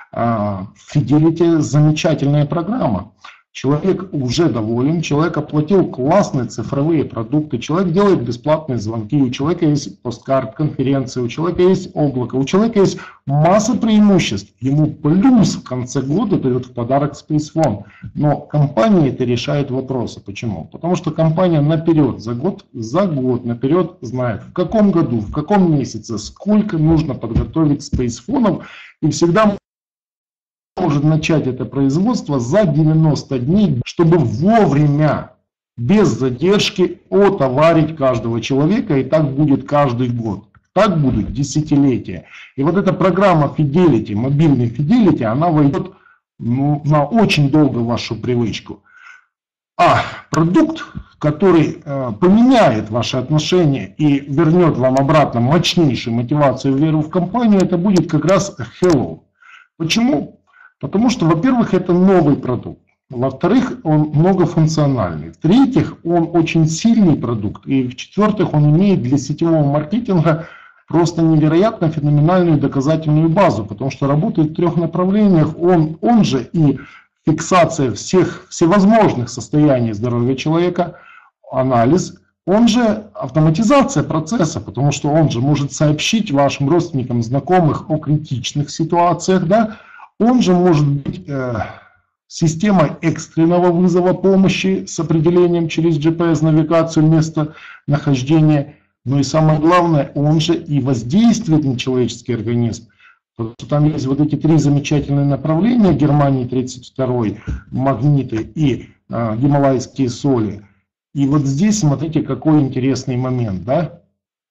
Fidelity замечательная программа. Человек уже доволен, человек оплатил классные цифровые продукты, человек делает бесплатные звонки, у человека есть посткарт, конференции, у человека есть облако, у человека есть масса преимуществ. Ему плюс в конце года дают в подарок SpacePhone. Но компания это решает вопросы. Почему? Потому что компания наперед, за год, за год наперед знает, в каком году, в каком месяце, сколько нужно подготовить SpacePhone, и всегда может начать это производство за девяносто дней, чтобы вовремя, без задержки, отоварить каждого человека, и так будет каждый год. Так будут десятилетия. И вот эта программа Fidelity, мобильный Fidelity, она войдет ну, на очень долго в вашу привычку. А продукт, который э, поменяет ваши отношения и вернет вам обратно мощнейшую мотивацию и веру в компанию, это будет как раз Hello. Почему? Потому что, во-первых, это новый продукт. Во-вторых, он многофункциональный. В-третьих, он очень сильный продукт. И в-четвертых, он имеет для сетевого маркетинга просто невероятно феноменальную доказательную базу, потому что работает в трех направлениях. Он, он же и фиксация всех всевозможных состояний здоровья человека, анализ, он же автоматизация процесса, потому что он же может сообщить вашим родственникам, знакомых о критичных ситуациях, да. Он же может быть э, системой экстренного вызова помощи с определением через джи пи эс-навигацию места нахождения. Но и самое главное, он же и воздействует на человеческий организм. Потому что там есть вот эти три замечательные направления: Германии тридцать второй, магниты и э, гималайские соли. И вот здесь смотрите, какой интересный момент. Да?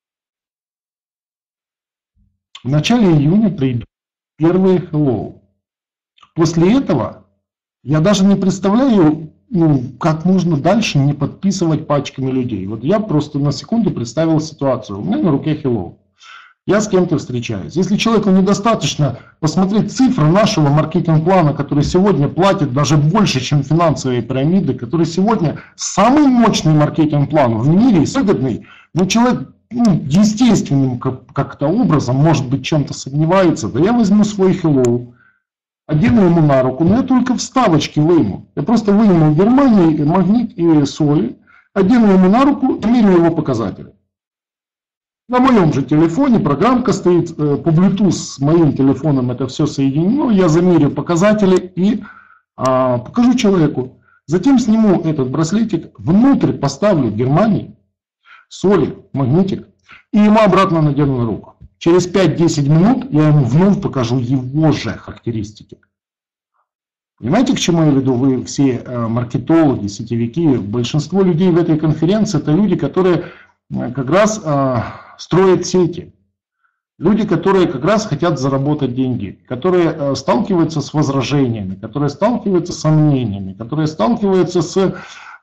В начале июня придут первые Hello. После этого я даже не представляю, ну, как можно дальше не подписывать пачками людей. Вот я просто на секунду представил ситуацию. У меня на руке Hello. Я с кем-то встречаюсь. Если человеку недостаточно посмотреть цифры нашего маркетинг-плана, который сегодня платит даже больше, чем финансовые пирамиды, который сегодня самый мощный маркетинг-план в мире, выгодный, но человек ну, естественным как-то образом, может быть, чем-то сомневается, да я возьму свой Hello. Одену ему на руку, но я только вставочки выйму. Я просто выйму в Германии магнит и соли, одену ему на руку и меряю его показатели. На моем же телефоне программка стоит, по Bluetooth с моим телефоном это все соединено, я замерю показатели и а, покажу человеку. Затем сниму этот браслетик, внутрь поставлю в Германии соли, магнитик и ему обратно надену на руку. Через пять-десять минут я ему вновь покажу его же характеристики. Понимаете, к чему я веду? Вы все маркетологи, сетевики, большинство людей в этой конференции это люди, которые как раз строят сети. Люди, которые как раз хотят заработать деньги, которые сталкиваются с возражениями, которые сталкиваются с сомнениями, которые сталкиваются с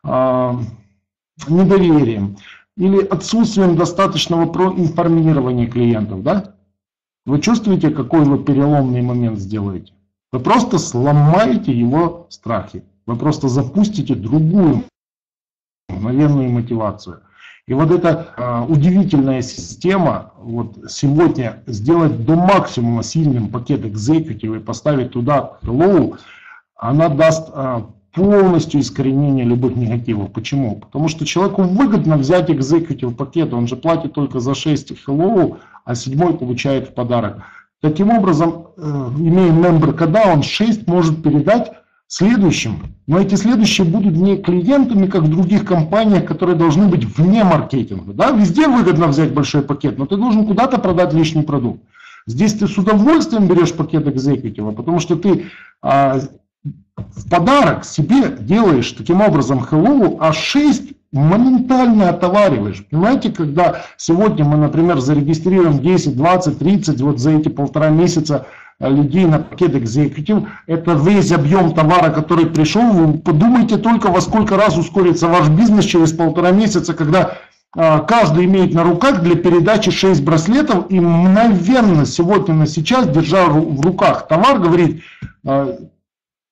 недоверием. Или отсутствием достаточного информирования клиентов, да? Вы чувствуете, какой вы переломный момент сделаете? Вы просто сломаете его страхи. Вы просто запустите другую мгновенную мотивацию. И вот эта э, удивительная система, вот сегодня сделать до максимума сильным пакет Executive и поставить туда Hello, она даст э, полностью искоренение любых негативов. Почему? Потому что человеку выгодно взять Executive пакет, он же платит только за шесть Hello, а седьмой получает в подарок. Таким образом, имея member кода, он шесть может передать следующим. Но эти следующие будут не клиентами, как в других компаниях, которые должны быть вне маркетинга. Да? Везде выгодно взять большой пакет, но ты должен куда-то продать лишний продукт. Здесь ты с удовольствием берешь пакет Executive, потому что ты а, в подарок себе делаешь таким образом Hello, а шесть моментально отовариваешь. Понимаете, когда сегодня мы, например, зарегистрируем десять, двадцать, тридцать, вот за эти полтора месяца людей на пакет Executive, это весь объем товара, который пришел, вы подумайте только, во сколько раз ускорится ваш бизнес через полтора месяца, когда а, каждый имеет на руках для передачи шесть браслетов и мгновенно сегодня на сейчас, держа в руках товар, говорит, а,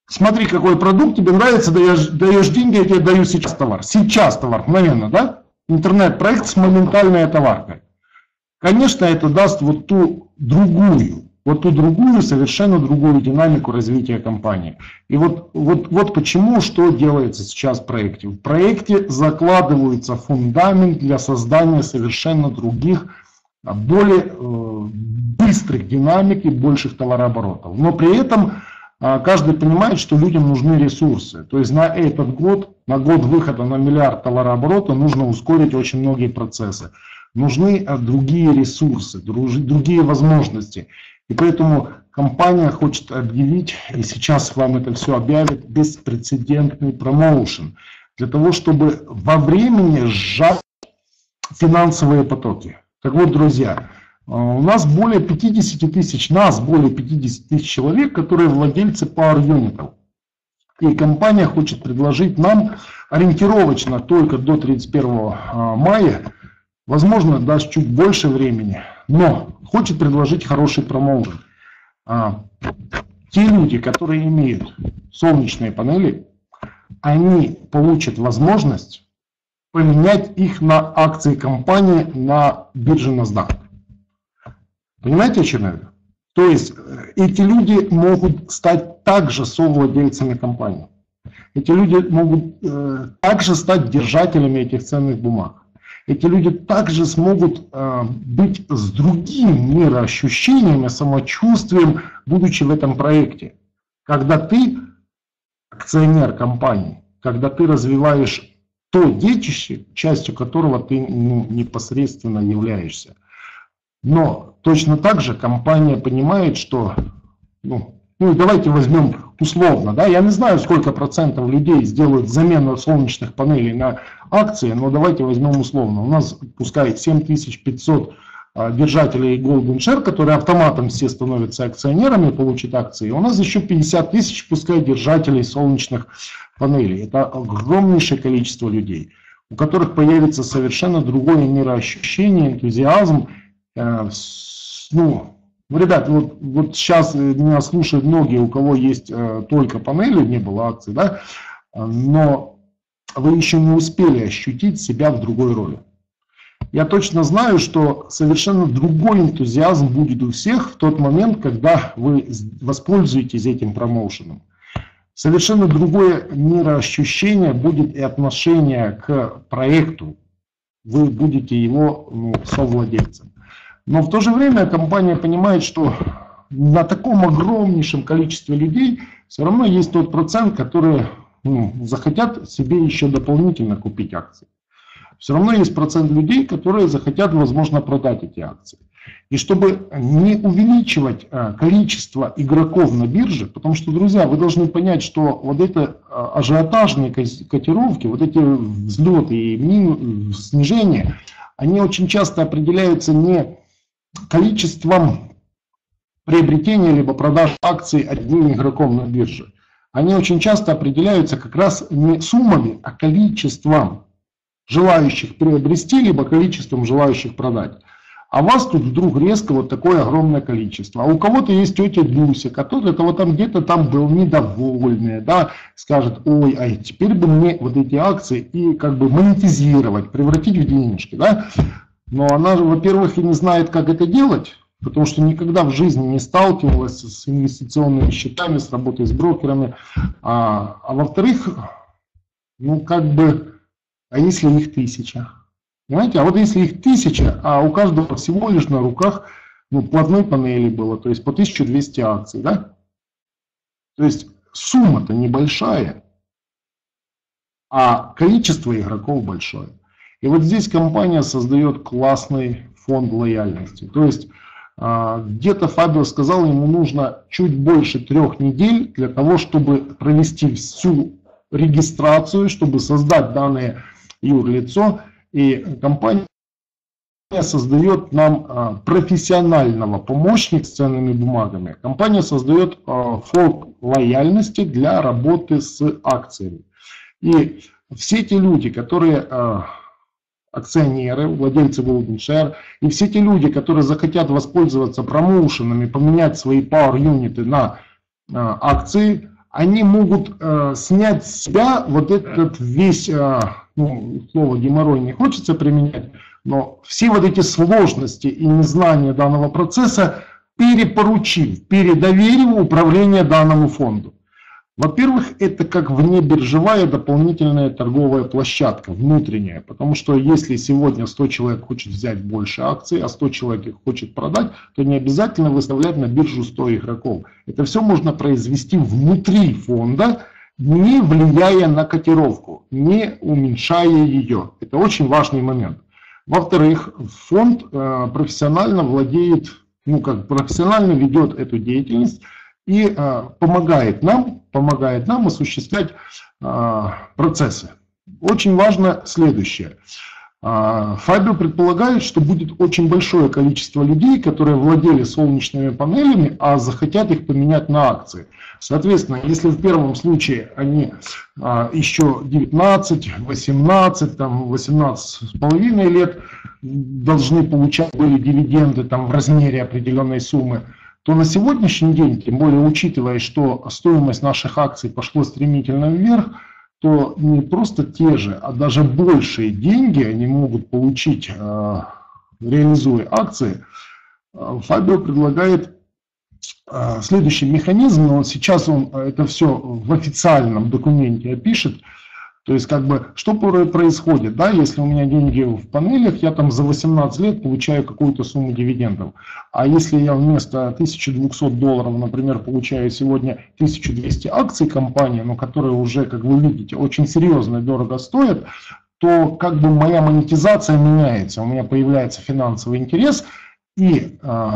смотри, какой продукт тебе нравится, даешь, даешь деньги, я тебе даю сейчас товар. Сейчас товар, мгновенно, да? Интернет-проект с моментальной товаркой. Конечно, это даст вот ту другую, вот ту другую, совершенно другую динамику развития компании. И вот, вот, вот почему, что делается сейчас в проекте. В проекте закладывается фундамент для создания совершенно других, более э, быстрых динамик и больших товарооборотов. Но при этом э, каждый понимает, что людям нужны ресурсы. То есть на этот год, на год выхода на миллиард товарооборота нужно ускорить очень многие процессы. Нужны э, другие ресурсы, друж, другие возможности. И поэтому компания хочет объявить, и сейчас вам это все объявит, беспрецедентный промоушен. Для того, чтобы во времени сжать финансовые потоки. Так вот, друзья, у нас более пятидесяти тысяч, нас более пятидесяти тысяч человек, которые владельцы Power Unit. И компания хочет предложить нам ориентировочно только до тридцать первого мая, возможно, даст чуть больше времени, но хочет предложить хороший промоушен. Те люди, которые имеют солнечные панели, они получат возможность поменять их на акции компании на бирже NASDAQ. Понимаете, о чем я говорю? То есть эти люди могут стать также совладельцами компании. Эти люди могут э, также стать держателями этих ценных бумаг. Эти люди также смогут э, быть с другим мироощущением и самочувствием, будучи в этом проекте. Когда ты акционер компании, когда ты развиваешь то детище, частью которого ты ну, непосредственно являешься. Но точно так же компания понимает, что, ну, ну давайте возьмем условно, да, я не знаю, сколько процентов людей сделают замену солнечных панелей на акции, но давайте возьмем условно. У нас пускай семь тысяч пятьсот а, держателей Golden Share, которые автоматом все становятся акционерами, получат акции. У нас еще пятьдесят тысяч, пускай, держателей солнечных панелей. Это огромнейшее количество людей, у которых появится совершенно другое мироощущение, энтузиазм. Э, ну, ребят, вот, вот сейчас меня слушают многие, у кого есть э, только панели, не было акций, да, но вы еще не успели ощутить себя в другой роли. Я точно знаю, что совершенно другой энтузиазм будет у всех в тот момент, когда вы воспользуетесь этим промоушеном. Совершенно другое мироощущение будет и отношение к проекту. Вы будете его ну, совладельцем. Но в то же время компания понимает, что на таком огромнейшем количестве людей все равно есть тот процент, которые ну, захотят себе еще дополнительно купить акции. Все равно есть процент людей, которые захотят, возможно, продать эти акции. И чтобы не увеличивать количество игроков на бирже, потому что, друзья, вы должны понять, что вот это ажиотажные котировки, вот эти взлеты и снижения, они очень часто определяются не количеством приобретения либо продаж акций одним игроком на бирже. Они очень часто определяются как раз не суммами, а количеством желающих приобрести, либо количеством желающих продать. А вас тут вдруг резко вот такое огромное количество. А у кого-то есть тетя Люся, которая вот там где-то там был недовольная, да, скажет, ой, а теперь бы мне вот эти акции и как бы монетизировать, превратить в денежки, да. Но она же, во-первых, и не знает, как это делать, потому что никогда в жизни не сталкивалась с инвестиционными счетами, с работой с брокерами. А, а во-вторых, ну как бы, а если их тысяча? Понимаете, а вот если их тысяча, а у каждого всего лишь на руках ну, по одной панели было, то есть по тысяче двести акций, да? То есть сумма-то небольшая, а количество игроков большое. И вот здесь компания создает классный фонд лояльности. То есть где-то Фабио сказал, ему нужно чуть больше трех недель для того, чтобы провести всю регистрацию, чтобы создать данное юрлицо. И компания создает нам профессионального помощника с ценными бумагами. Компания создает фонд лояльности для работы с акциями. И все те люди, которые акционеры, владельцы Golden Share, и все те люди, которые захотят воспользоваться промоушенами, поменять свои Power Unit на акции, они могут э, снять с себя вот этот весь, э, ну, слово геморрой не хочется применять, но все вот эти сложности и незнание данного процесса, перепоручив, передоверив управление данному фонду. Во-первых, это как внебиржевая дополнительная торговая площадка, внутренняя, потому что если сегодня сто человек хочет взять больше акций, а сто человек их хочет продать, то не обязательно выставлять на биржу сто игроков. Это все можно произвести внутри фонда, не влияя на котировку, не уменьшая ее. Это очень важный момент. Во-вторых, фонд э, профессионально владеет, ну как профессионально ведет эту деятельность и э, помогает нам, помогает нам осуществлять э, процессы. Очень важно следующее. Э, Фабио предполагает, что будет очень большое количество людей, которые владели солнечными панелями, а захотят их поменять на акции. Соответственно, если в первом случае они а, еще девятнадцать, восемнадцать, там, восемнадцать с половиной лет должны получать были дивиденды там, в размере определенной суммы, то на сегодняшний день, тем более учитывая, что стоимость наших акций пошла стремительно вверх, то не просто те же, а даже большие деньги они могут получить, а, реализуя акции. Фабио предлагает следующий механизм, но сейчас он это все в официальном документе опишет. То есть, как бы, что происходит, да, если у меня деньги в панелях, я там за восемнадцать лет получаю какую-то сумму дивидендов. А если я вместо тысячи двухсот долларов, например, получаю сегодня тысячу двести акций компании, но которые уже, как вы видите, очень серьезно и дорого стоят, то как бы моя монетизация меняется, у меня появляется финансовый интерес, и э,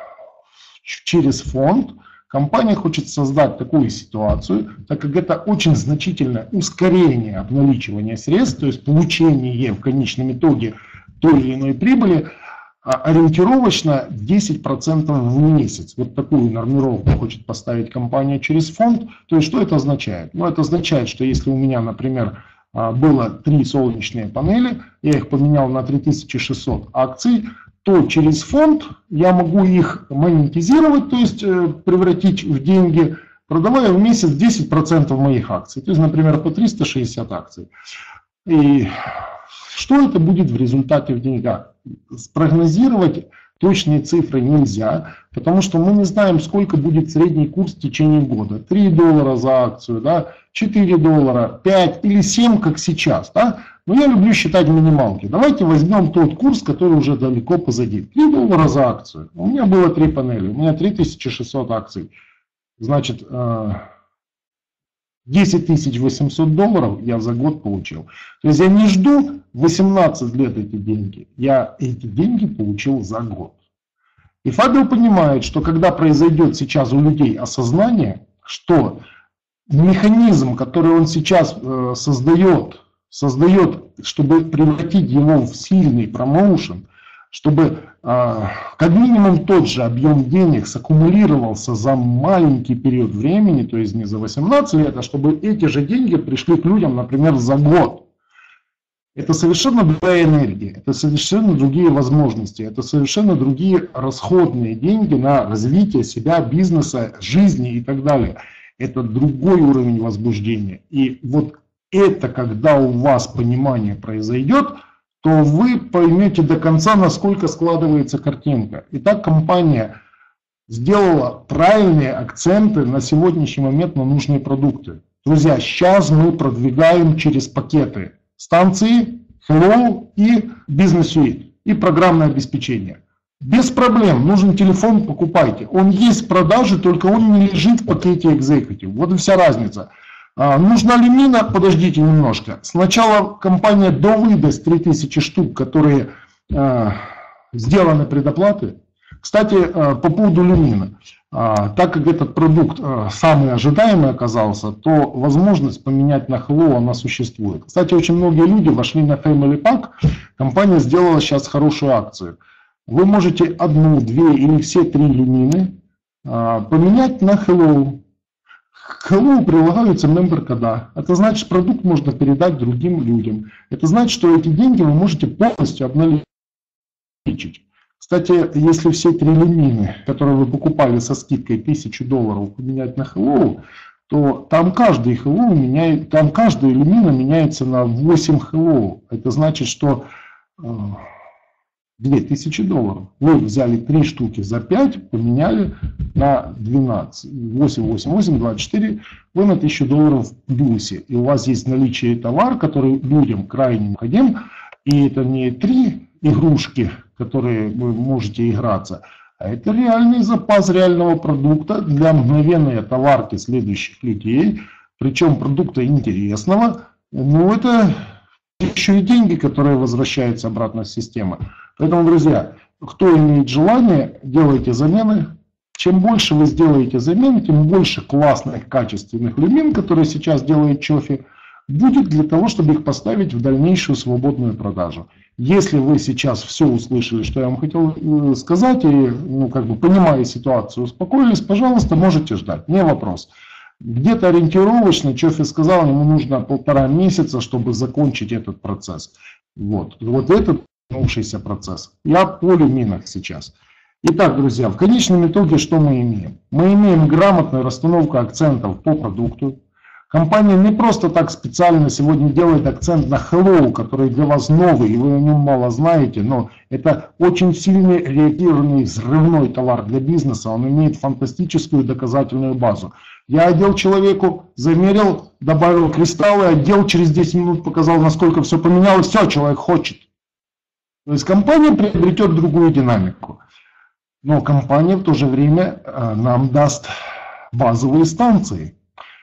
через фонд компания хочет создать такую ситуацию, так как это очень значительное ускорение обналичивания средств, то есть получение в конечном итоге той или иной прибыли, ориентировочно десять процентов в месяц. Вот такую нормировку хочет поставить компания через фонд. То есть что это означает? Ну, это означает, что если у меня, например, было три солнечные панели, я их поменял на три тысячи шестьсот акций, то через фонд я могу их монетизировать, то есть превратить в деньги, продавая в месяц десять процентов моих акций. То есть, например, по триста шестьдесят акций. И что это будет в результате в деньгах? Спрогнозировать точные цифры нельзя, потому что мы не знаем, сколько будет средний курс в течение года. три доллара за акцию, да, четыре доллара, пять или семь, как сейчас. Да? Но я люблю считать минималки. Давайте возьмем тот курс, который уже далеко позади. три доллара за акцию. У меня было три панели, у меня три тысячи шестьсот акций. Значит, десять тысяч восемьсот долларов я за год получил. То есть я не жду восемнадцать лет эти деньги. Я эти деньги получил за год. И Фабио понимает, что когда произойдет сейчас у людей осознание, что механизм, который он сейчас э, создает, создает, чтобы превратить его в сильный промоушен, чтобы э, как минимум тот же объем денег саккумулировался за маленький период времени, то есть не за восемнадцать лет, а чтобы эти же деньги пришли к людям, например, за год. Это совершенно другая энергия, это совершенно другие возможности, это совершенно другие расходные деньги на развитие себя, бизнеса, жизни и так далее. Это другой уровень возбуждения. И вот это, когда у вас понимание произойдет, то вы поймете до конца, насколько складывается картинка. Итак, компания сделала правильные акценты на сегодняшний момент на нужные продукты. Друзья, сейчас мы продвигаем через пакеты станции, Hello и Business Suite, и программное обеспечение. Без проблем, нужен телефон, покупайте. Он есть в продаже, только он не лежит в пакете Executive. Вот и вся разница. А, нужна ли мина? Подождите немножко. Сначала компания довыдаст три тысячи штук, которые а, сделаны предоплаты. Кстати, а, по поводу люмина. А, так как этот продукт а, самый ожидаемый оказался, то возможность поменять на Hello она существует. Кстати, очень многие люди вошли на Family Pack. Компания сделала сейчас хорошую акцию. Вы можете одну, две или все три люмины а, поменять на Hello. К Hello прилагаются мембер-кода. Это значит, что продукт можно передать другим людям. Это значит, что эти деньги вы можете полностью обналичить. Кстати, если все три люмины, которые вы покупали со скидкой тысячу долларов, поменять на Hello, то там каждый hello меняет, там каждая люмина меняется на восемь hello. Это значит, что две тысячи долларов. Вы взяли три штуки за пять, поменяли на двенадцать. восемь, восемь, восемь, двадцать четыре. Вы на тысячу долларов в плюсе. И у вас есть наличие товар, который людям крайне необходим. И это не три игрушки, которые вы можете играться, а это реальный запас реального продукта для мгновенной товарки следующих людей. Причем продукта интересного. Ну, это еще и деньги, которые возвращаются обратно в систему. Поэтому, друзья, кто имеет желание, делайте замены. Чем больше вы сделаете замен, тем больше классных, качественных люмин, которые сейчас делает Чофи, будет для того, чтобы их поставить в дальнейшую свободную продажу. Если вы сейчас все услышали, что я вам хотел сказать, и, ну, как бы понимая ситуацию, успокоились, пожалуйста, можете ждать, не вопрос. Где-то ориентировочно, Чофи сказал, ему нужно полтора месяца, чтобы закончить этот процесс. Вот, вот этот начавшийся процесс. Я по люминах сейчас. Итак, друзья, в конечном итоге что мы имеем? Мы имеем грамотную расстановку акцентов по продукту. Компания не просто так специально сегодня делает акцент на Hello, который для вас новый, и вы о нем мало знаете, но это очень сильный реагированный взрывной товар для бизнеса, он имеет фантастическую доказательную базу. Я одел человеку, замерил, добавил кристаллы, одел, через десять минут показал, насколько все поменялось, все, человек хочет. То есть компания приобретет другую динамику. Но компания в то же время нам даст базовые станции.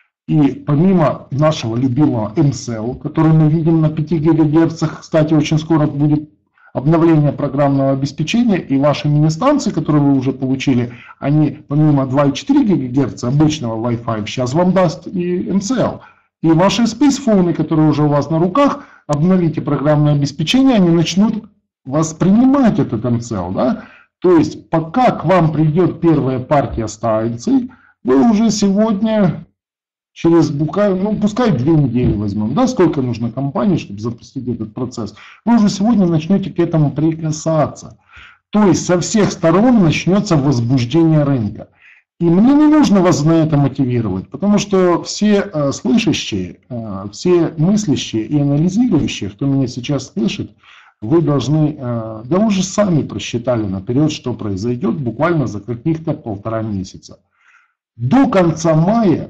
И помимо нашего любимого эм эс эл, который мы видим на пяти гигагерцах, кстати, очень скоро будет обновление программного обеспечения, и ваши мини-станции, которые вы уже получили, они помимо два и четыре гигагерца обычного Wi-Fi сейчас вам даст и эм эс эл. И ваши спейсфоны, которые уже у вас на руках, обновите программное обеспечение, они начнут воспринимать этот эм эс эл. Да? То есть пока к вам придет первая партия станций, вы уже сегодня... Через буквально, ну пускай две недели возьмем, да, сколько нужно компании, чтобы запустить этот процесс, вы уже сегодня начнете к этому прикасаться. То есть со всех сторон начнется возбуждение рынка. И мне не нужно вас на это мотивировать, потому что все э, слышащие, э, все мыслящие и анализирующие, кто меня сейчас слышит, вы должны, э, да уже сами просчитали наперед, что произойдет буквально за каких-то полтора месяца. До конца мая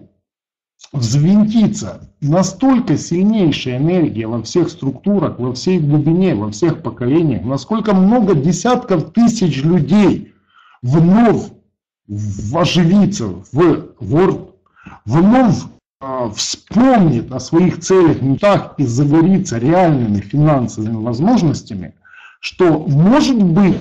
взвинтится настолько сильнейшая энергия во всех структурах, во всей глубине, во всех поколениях, насколько много десятков тысяч людей вновь оживится в Word, вновь э, вспомнит о своих целях, мечтах и загорится реальными финансовыми возможностями, что может быть,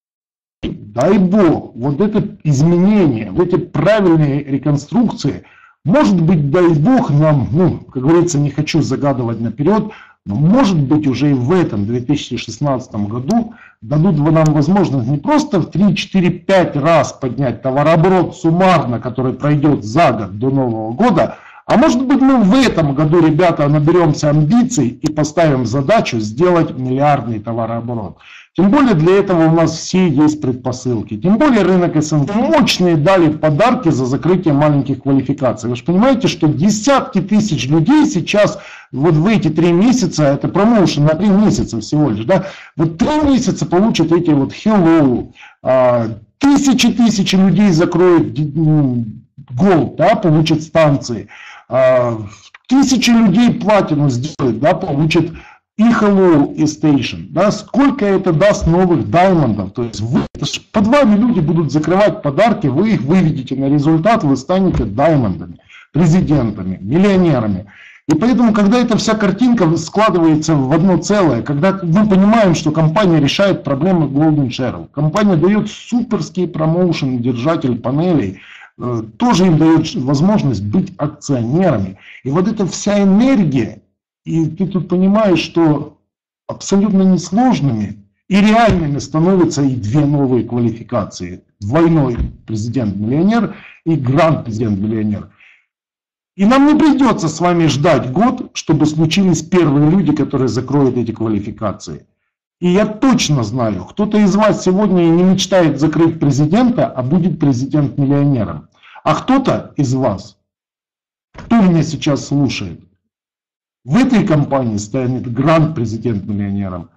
дай Бог, вот это изменение, вот эти правильные реконструкции, может быть, дай Бог нам, ну, как говорится, не хочу загадывать наперед, но может быть уже и в этом две тысячи шестнадцатом году дадут нам возможность не просто в три, четыре, пять раз поднять товарооборот суммарно, который пройдет за год до Нового года, а может быть мы в этом году, ребята, наберемся амбиций и поставим задачу сделать миллиардный товарооборот. Тем более для этого у нас все есть предпосылки. Тем более рынок эс эн гэ мощные дали подарки за закрытие маленьких квалификаций. Вы же понимаете, что десятки тысяч людей сейчас вот в эти три месяца, это промоушен на три месяца всего лишь, да, вот три месяца получат эти вот hello, тысячи тысячи людей закроют Gold, да, получат станции, тысячи людей платину сделают, да, получат и Hello, и Station. Да, сколько это даст новых даймондов. То есть вы, под вами люди будут закрывать подарки, вы их выведете на результат, вы станете даймондами, президентами, миллионерами. И поэтому, когда эта вся картинка складывается в одно целое, когда мы понимаем, что компания решает проблемы Golden Share, компания дает суперский промоушен, держатель панелей, тоже им дает возможность быть акционерами. И вот эта вся энергия, и ты тут понимаешь, что абсолютно несложными и реальными становятся и две новые квалификации. Двойной президент-миллионер и гранд-президент-миллионер. И нам не придется с вами ждать год, чтобы случились первые люди, которые закроют эти квалификации. И я точно знаю, кто-то из вас сегодня не мечтает закрыть президента, а будет президент-миллионером. А кто-то из вас Кто меня сейчас слушает? В этой компании станет гранд-президент миллионером.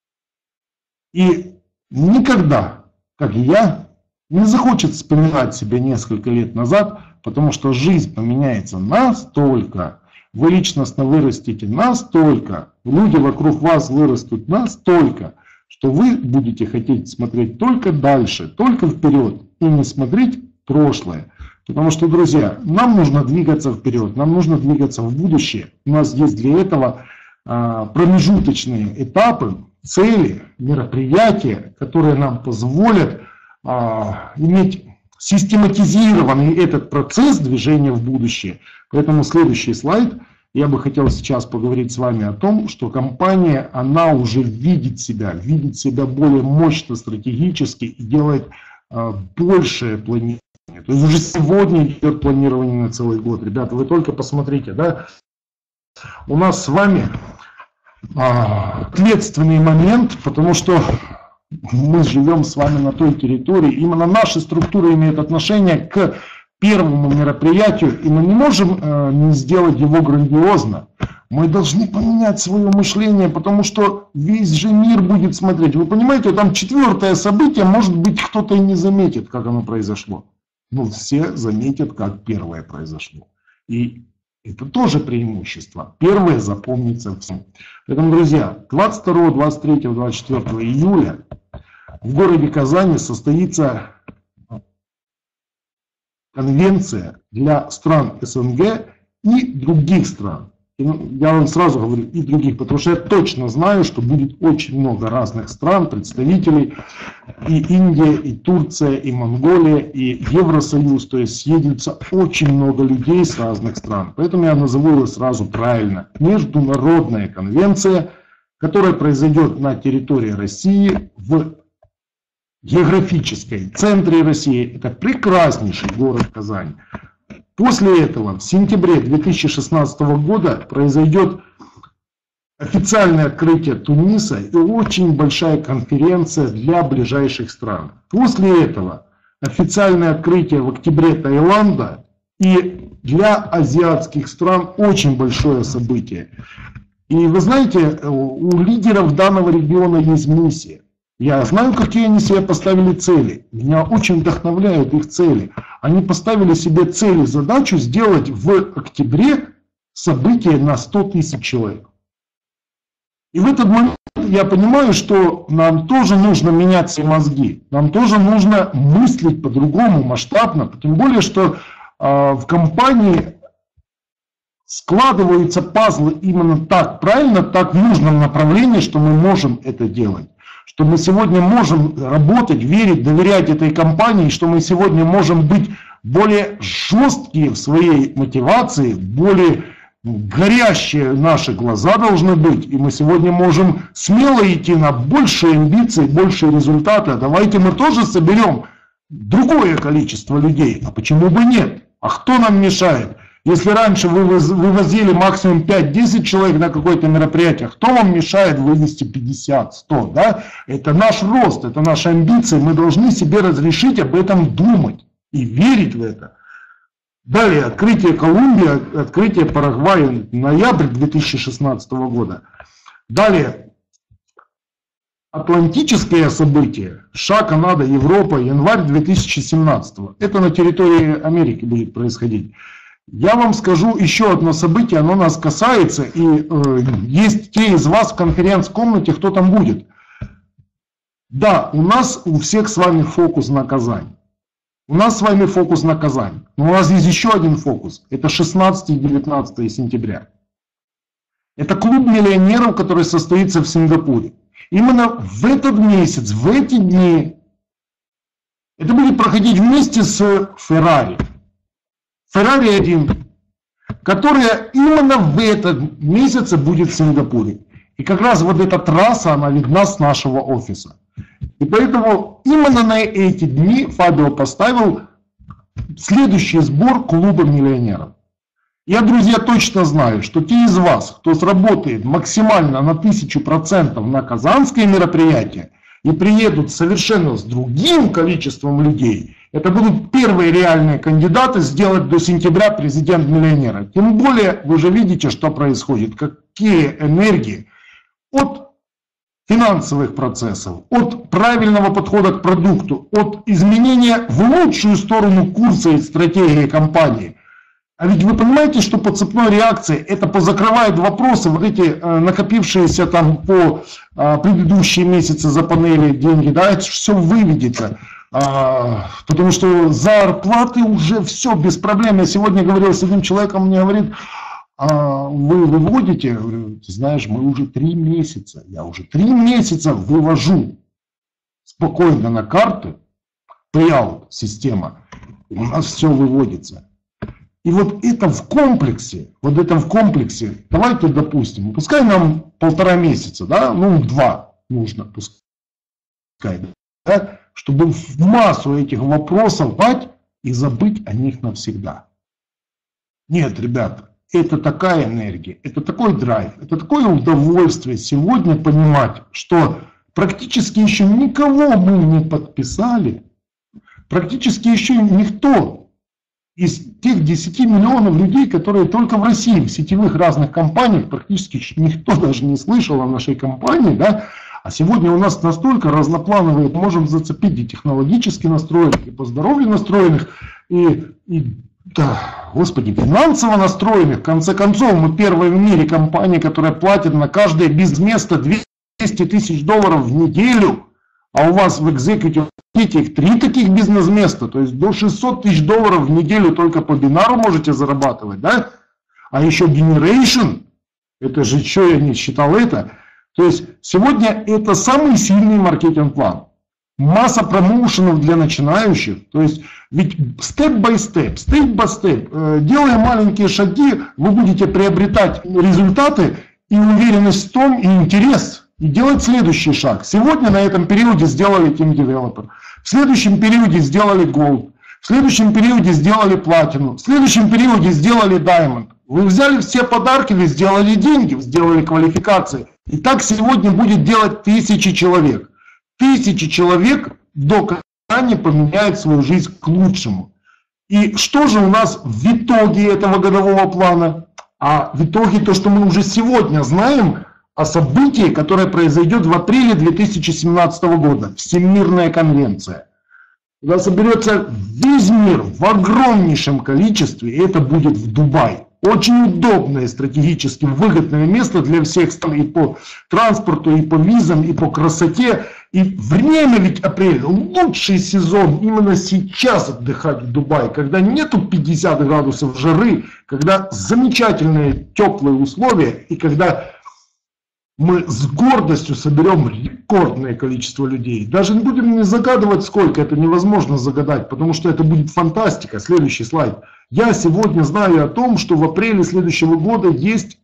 И никогда, как и я, не захочет вспоминать себя несколько лет назад, потому что жизнь поменяется настолько, вы личностно вырастете настолько, люди вокруг вас вырастут настолько, что вы будете хотеть смотреть только дальше, только вперед и не смотреть в прошлое. Потому что, друзья, нам нужно двигаться вперед, нам нужно двигаться в будущее. У нас есть для этого промежуточные этапы, цели, мероприятия, которые нам позволят а, иметь систематизированный этот процесс движения в будущее. Поэтому следующий слайд. Я бы хотел сейчас поговорить с вами о том, что компания, она уже видит себя, видит себя более мощно, стратегически и делает а, большее планирование. То есть уже сегодня идет планирование на целый год. Ребята, вы только посмотрите, да, у нас с вами ответственный момент, потому что мы живем с вами на той территории, именно наши структуры имеют отношение к первому мероприятию, и мы не можем э, не сделать его грандиозно. Мы должны поменять свое мышление, потому что весь же мир будет смотреть. Вы понимаете, там четвертое событие, может быть, кто-то и не заметит, как оно произошло. Но все заметят, как первое произошло. И это тоже преимущество. Первое запомнится всем. Поэтому, друзья, двадцать второго, двадцать третьего, двадцать четвёртого июля в городе Казани состоится конвенция для стран СНГ и других стран. И я вам сразу говорю, и других, потому что я точно знаю, что будет очень много разных стран, представителей, и Индия, и Турция, и Монголия, и Евросоюз, то есть съедется очень много людей с разных стран. Поэтому я назову ее сразу правильно. Международная конвенция, которая произойдет на территории России, в географической центре России. Это прекраснейший город Казань. После этого в сентябре две тысячи шестнадцатого года произойдет официальное открытие Туниса и очень большая конференция для ближайших стран. После этого официальное открытие в октябре Таиланда, и для азиатских стран очень большое событие. И вы знаете, у лидеров данного региона есть миссия. Я знаю, какие они себе поставили цели. Меня очень вдохновляют их цели. Они поставили себе цель и задачу сделать в октябре событие на сто тысяч человек. И в этот момент я понимаю, что нам тоже нужно менять свои мозги. Нам тоже нужно мыслить по-другому, масштабно. Тем более, что э, в компании складываются пазлы именно так, правильно, так в нужном направлении, что мы можем это делать. Что мы сегодня можем работать, верить, доверять этой компании, что мы сегодня можем быть более жесткие в своей мотивации, более горящие наши глаза должны быть, и мы сегодня можем смело идти на большие амбиции, большие результаты. Давайте мы тоже соберем другое количество людей, а почему бы нет? А кто нам мешает? Если раньше вы вывозили максимум пять-десять человек на какое-то мероприятие, кто вам мешает вывести пятьдесят-сто? Да? Это наш рост, это наши амбиции. Мы должны себе разрешить об этом думать и верить в это. Далее, открытие Колумбии, открытие Парагвая, ноябрь две тысячи шестнадцатого года. Далее, атлантическое событие, США, Канада, Европа, январь две тысячи семнадцатого. Это на территории Америки будет происходить. Я вам скажу еще одно событие, оно нас касается, и э, есть те из вас в конференц-комнате, кто там будет. Да, у нас у всех с вами фокус на Казань. У нас с вами фокус на Казань. Но у нас есть еще один фокус. Это шестнадцатое и девятнадцатое сентября. Это клуб миллионеров, который состоится в Сингапуре. Именно в этот месяц, в эти дни, это будет проходить вместе с Ferrari. Ferrari один, которая именно в этот месяц будет в Сингапуре. И как раз вот эта трасса, она видна с нашего офиса. И поэтому именно на эти дни Фабио поставил следующий сбор клуба миллионеров. Я, друзья, точно знаю, что те из вас, кто сработает максимально на тысячу процентов на казанское мероприятие и приедут совершенно с другим количеством людей, Это будут первые реальные кандидаты сделать до сентября президент-миллионера. Тем более вы же видите, что происходит, какие энергии от финансовых процессов, от правильного подхода к продукту, от изменения в лучшую сторону курса и стратегии компании. А ведь вы понимаете, что по цепной реакции это позакрывает вопросы, вот эти э, накопившиеся там по э, предыдущие месяцы за панели деньги, да, это все выведется. А, потому что зарплаты уже все без проблем. Я сегодня говорил с одним человеком, мне говорит, а вы выводите? Я говорю, ты знаешь, мы уже три месяца, я уже три месяца вывожу спокойно на карты, payout система, у нас все выводится. И вот это в комплексе, вот это в комплексе, давайте допустим, пускай нам полтора месяца, да, ну два нужно, пускай, да, чтобы в массу этих вопросов дать и забыть о них навсегда. Нет, ребята, это такая энергия, это такой драйв, это такое удовольствие сегодня понимать, что практически еще никого мы не подписали, практически еще никто из тех десяти миллионов людей, которые только в России, в сетевых разных компаниях, практически никто даже не слышал о нашей компании, да, а сегодня у нас настолько разноплановые, можем зацепить и технологически настроенных, и по здоровью настроенных, и, и да, господи, финансово настроенных. В конце концов, мы первая в мире компания, которая платит на каждое без места двести тысяч долларов в неделю. А у вас в Executive их три таких бизнес-места, то есть до шестисот тысяч долларов в неделю только по бинару можете зарабатывать, да? А еще Generation, это же еще я не считал это. То есть сегодня это самый сильный маркетинг-план. Масса промоушенов для начинающих, то есть ведь степ-бай-степ, степ-бай-степ, делая маленькие шаги, вы будете приобретать результаты и уверенность в том, и интерес. И делать следующий шаг. Сегодня на этом периоде сделали Team Developer. В следующем периоде сделали Gold. В следующем периоде сделали Platinum. В следующем периоде сделали Diamond. Вы взяли все подарки, вы сделали деньги, вы сделали квалификации. И так сегодня будет делать тысячи человек. Тысячи человек до конца поменяют свою жизнь к лучшему. И что же у нас в итоге этого годового плана? А в итоге то, что мы уже сегодня знаем о событии, которое произойдет в апреле две тысячи семнадцатого года. Всемирная конвенция. Когда соберется весь мир в огромнейшем количестве, и это будет в Дубае. Очень удобное, стратегически выгодное место для всех стран и по транспорту, и по визам, и по красоте. И время ведь апрель, лучший сезон именно сейчас отдыхать в Дубае, когда нету пятидесяти градусов жары, когда замечательные теплые условия, и когда мы с гордостью соберем рекордное количество людей. Даже не будем не загадывать, сколько, это невозможно загадать, потому что это будет фантастика. Следующий слайд. Я сегодня знаю о том, что в апреле следующего года есть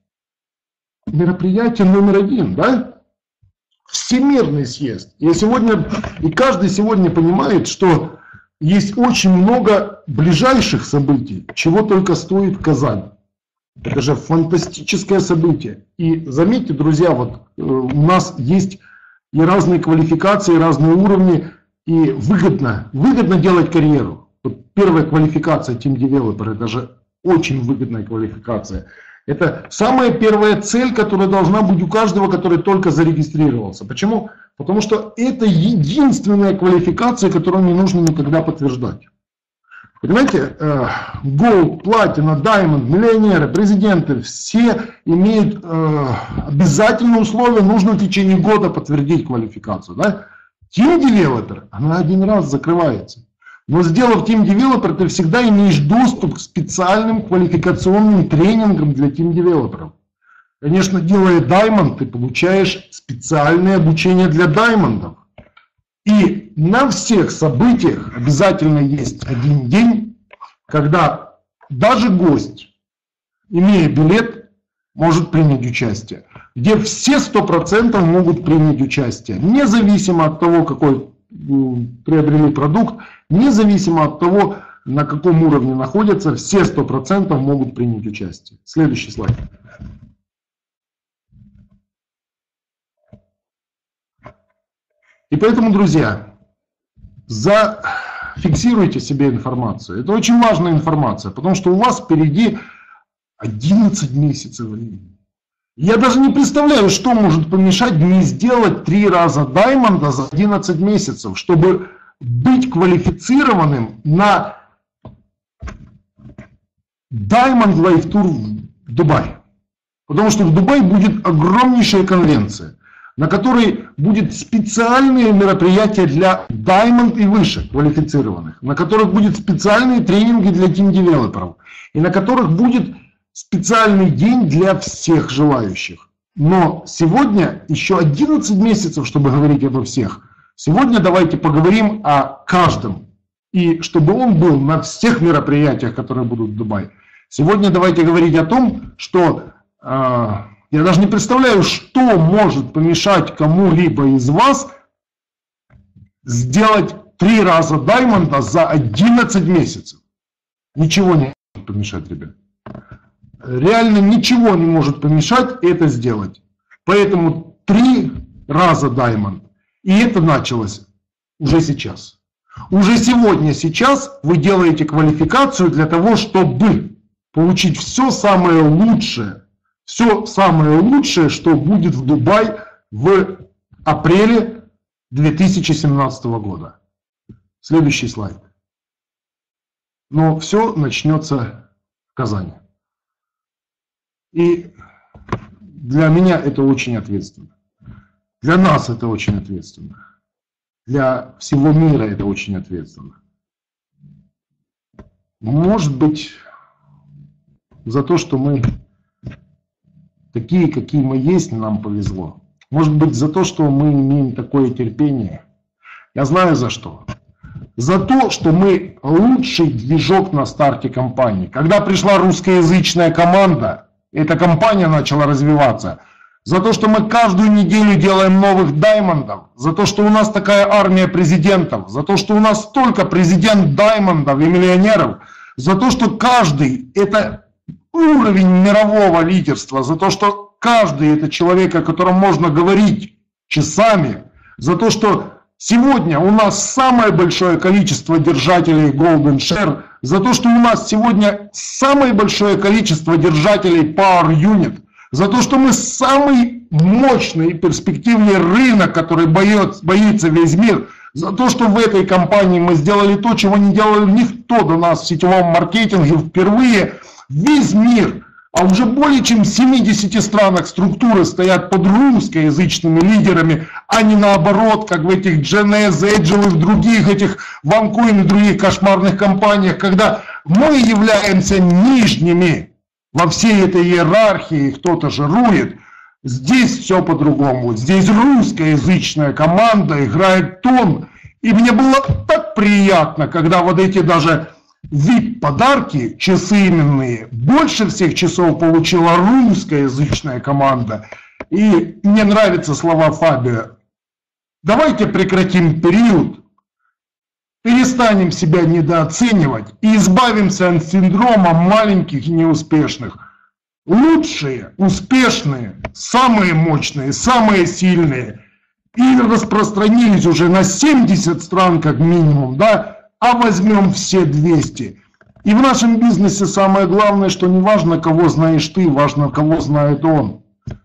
мероприятие номер один, да? Всемирный съезд. Я сегодня, и каждый сегодня понимает, что есть очень много ближайших событий, чего только стоит Казань. Это же фантастическое событие. И заметьте, друзья, вот э, у нас есть и разные квалификации, и разные уровни, и выгодно, выгодно делать карьеру. Вот первая квалификация Team Developer, это же очень выгодная квалификация. Это самая первая цель, которая должна быть у каждого, который только зарегистрировался. Почему? Потому что это единственная квалификация, которую не нужно никогда подтверждать. Понимаете, Gold, Platinum, Diamond, миллионеры, президенты, все имеют э, обязательные условия, нужно в течение года подтвердить квалификацию. Да? Team Developer, она один раз закрывается. Но сделав Team Developer, ты всегда имеешь доступ к специальным квалификационным тренингам для Team Developer. Конечно, делая Diamond, ты получаешь специальное обучение для Diamond'ов. И на всех событиях обязательно есть один день, когда даже гость, имея билет, может принять участие. Где все сто процентов могут принять участие. Независимо от того, какой приобрели продукт, независимо от того, на каком уровне находятся, все сто процентов могут принять участие. Следующий слайд. И поэтому, друзья, за фиксируйте себе информацию. Это очень важная информация, потому что у вас впереди одиннадцать месяцев времени. Я даже не представляю, что может помешать мне сделать три раза Даймонда за одиннадцать месяцев, чтобы быть квалифицированным на Diamond Life Tour в Дубае. Потому что в Дубае будет огромнейшая конвенция, на которой будут специальные мероприятия для Diamond и выше квалифицированных, на которых будут специальные тренинги для тим-девелоперов, и на которых будет специальный день для всех желающих. Но сегодня еще одиннадцать месяцев, чтобы говорить обо всех. Сегодня давайте поговорим о каждом, и чтобы он был на всех мероприятиях, которые будут в Дубае. Сегодня давайте говорить о том, что э, я даже не представляю, что может помешать кому-либо из вас сделать три раза Даймонда за одиннадцать месяцев. Ничего не может помешать, ребят. Реально ничего не может помешать это сделать. Поэтому три раза Diamond. И это началось уже сейчас. Уже сегодня, сейчас вы делаете квалификацию для того, чтобы получить все самое лучшее. Все самое лучшее, что будет в Дубае в апреле две тысячи семнадцатого года. Следующий слайд. Но все начнется в Казани. И для меня это очень ответственно. Для нас это очень ответственно. Для всего мира это очень ответственно. Может быть, за то, что мы такие, какие мы есть, нам повезло. Может быть, за то, что мы имеем такое терпение. Я знаю за что. За то, что мы лучший движок на старте компании. Когда пришла русскоязычная команда, эта компания начала развиваться. За то, что мы каждую неделю делаем новых даймондов. За то, что у нас такая армия президентов. За то, что у нас столько президент даймондов и миллионеров. За то, что каждый это уровень мирового лидерства. За то, что каждый это человек, о котором можно говорить часами. За то, что сегодня у нас самое большое количество держателей Golden Share. За то, что у нас сегодня самое большое количество держателей Power Unit. За то, что мы самый мощный и перспективный рынок, который боится, боится весь мир. За то, что в этой компании мы сделали то, чего не делал никто до нас в сетевом маркетинге впервые. Весь мир, а уже более чем в семидесяти странах структуры стоят под русскоязычными лидерами, а не наоборот, как в этих джи эн эс, Agile и в других этих OneCoin и других кошмарных компаниях, когда мы являемся нижними. Во всей этой иерархии кто-то жирует. Здесь все по-другому. Здесь русскоязычная команда играет тон. И мне было так приятно, когда вот эти даже ви ай пи-подарки, часы именные, больше всех часов получила русскоязычная команда. И мне нравятся слова Фабио. Давайте прекратим период. Перестанем себя недооценивать и избавимся от синдрома маленьких и неуспешных. Лучшие, успешные, самые мощные, самые сильные. И распространились уже на семьдесят стран как минимум, да? А возьмем все двести. И в нашем бизнесе самое главное, что не важно, кого знаешь ты, важно, кого знает он.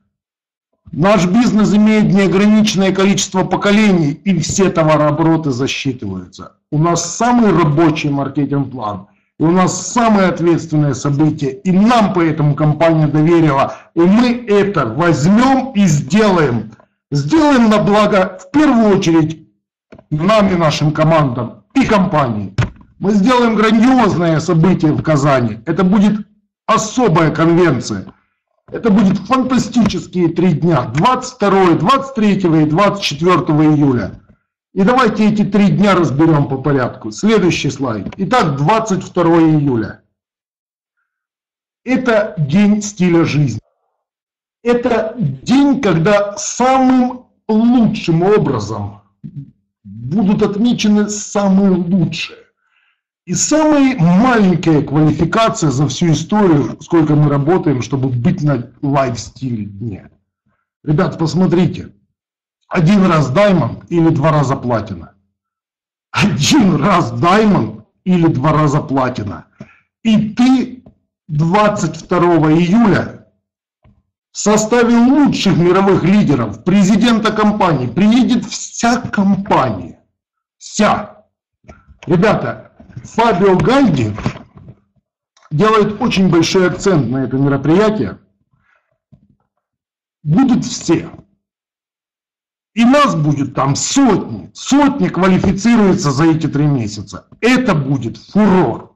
Наш бизнес имеет неограниченное количество поколений, и все товарообороты засчитываются. У нас самый рабочий маркетинг-план, и у нас самое ответственное событие, и нам поэтому компания доверила. И мы это возьмем и сделаем. Сделаем на благо, в первую очередь, нам и нашим командам, и компании. Мы сделаем грандиозное событие в Казани. Это будет особая конвенция. Это будет фантастические три дня, двадцать второго, двадцать третьего и двадцать четвёртого июля. И давайте эти три дня разберем по порядку. Следующий слайд. Итак, двадцать второго июля. Это день стиля жизни. Это день, когда самым лучшим образом будут отмечены самые лучшие. И самая маленькая квалификация за всю историю, сколько мы работаем, чтобы быть на лайфстиле дне. Ребят, посмотрите. Один раз Diamond или два раза платина. один раз Diamond или два раза Platinum. И ты двадцать второго июля в составе лучших мировых лидеров, президента компании, приедет вся компания. Вся. Ребята, Фабио Гальди делает очень большой акцент на это мероприятие. Будут все. И нас будет там сотни. Сотни квалифицируются за эти три месяца. Это будет фурор.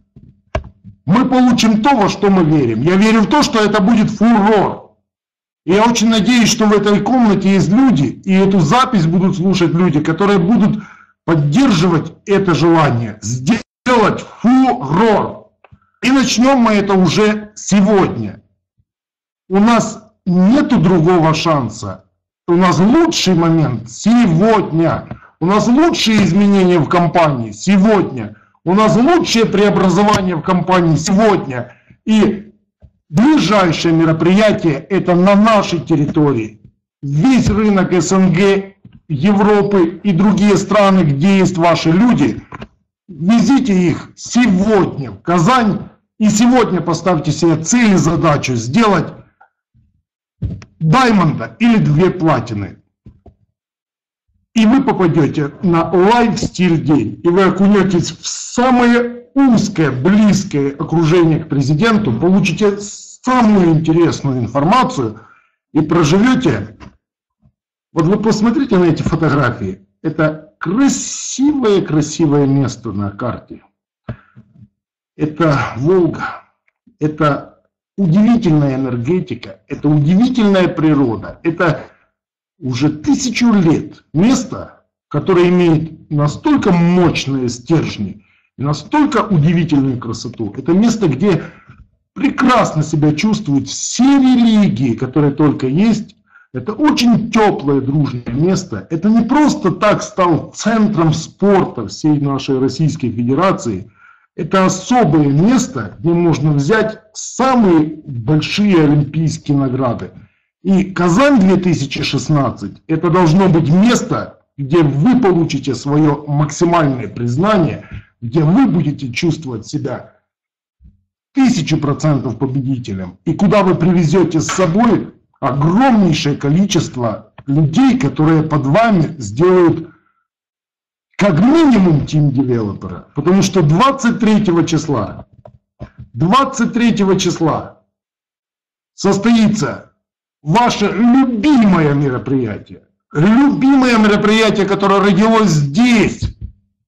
Мы получим то, во что мы верим. Я верю в то, что это будет фурор. И я очень надеюсь, что в этой комнате есть люди, и эту запись будут слушать люди, которые будут поддерживать это желание, сделать фурор. И начнем мы это уже сегодня. У нас нету другого шанса. У нас лучший момент сегодня. У нас лучшие изменения в компании сегодня. У нас лучшее преобразование в компании сегодня. И ближайшее мероприятие это на нашей территории. Весь рынок СНГ, Европы и другие страны, где есть ваши люди, везите их сегодня в Казань. И сегодня поставьте себе цель и задачу сделать Даймонда или две платины. И вы попадете на лайфстиль день. И вы окунетесь в самое узкое, близкое окружение к президенту, получите самую интересную информацию и проживете. Вот вы посмотрите на эти фотографии. Это красивое-красивое место на карте. Это Волга. Это удивительная энергетика, это удивительная природа, это уже тысячу лет место, которое имеет настолько мощные стержни, настолько удивительную красоту. Это место, где прекрасно себя чувствуют все религии, которые только есть. Это очень теплое, дружное место. Это не просто так стал центром спорта всей нашей Российской Федерации. Это особое место, где можно взять самые большие олимпийские награды. И Казань две тысячи шестнадцать это должно быть место, где вы получите свое максимальное признание, где вы будете чувствовать себя тысячу процентов победителем. И куда вы привезете с собой огромнейшее количество людей, которые под вами сделают как минимум тим-девелопера, потому что двадцать третьего числа, двадцать третьего числа состоится ваше любимое мероприятие, любимое мероприятие, которое родилось здесь,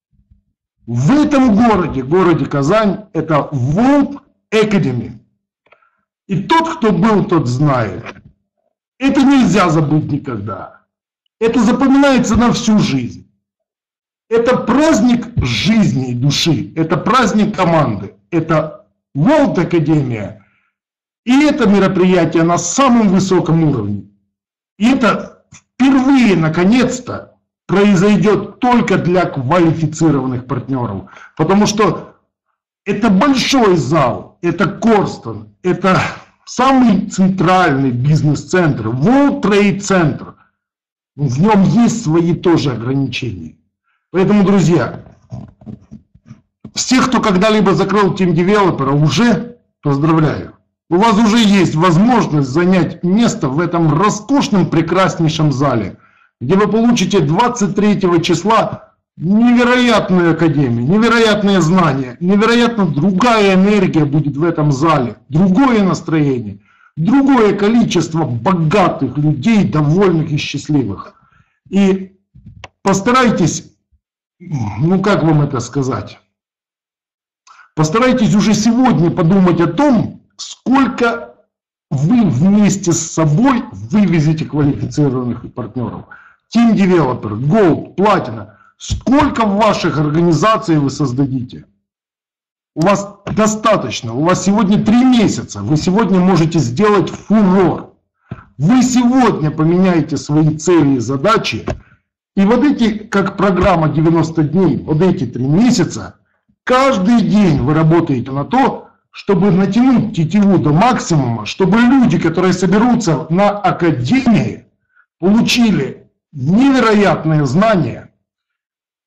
в этом городе, городе Казань, это World Academy. И тот, кто был, тот знает. Это нельзя забыть никогда. Это запоминается на всю жизнь. Это праздник жизни и души, это праздник команды, это World Академия. И это мероприятие на самом высоком уровне. И это впервые, наконец-то, произойдет только для квалифицированных партнеров. Потому что это большой зал, это Корстон, это самый центральный бизнес-центр, World Trade Center. В нем есть свои тоже ограничения. Поэтому, друзья, всех, кто когда-либо закрыл тим-девелопера, уже поздравляю. У вас уже есть возможность занять место в этом роскошном, прекраснейшем зале, где вы получите двадцать третьего числа невероятную академию, невероятные знания, невероятно другая энергия будет в этом зале, другое настроение, другое количество богатых людей, довольных и счастливых. И постарайтесь, ну как вам это сказать, постарайтесь уже сегодня подумать о том, сколько вы вместе с собой вывезете квалифицированных партнеров. Тим-девелопер, Gold, Platinum. Сколько в ваших организациях вы создадите? У вас достаточно. У вас сегодня три месяца. Вы сегодня можете сделать фурор. Вы сегодня поменяете свои цели и задачи. И вот эти, как программа девяносто дней, вот эти три месяца, каждый день вы работаете на то, чтобы натянуть тетиву до максимума, чтобы люди, которые соберутся на академии, получили невероятные знания,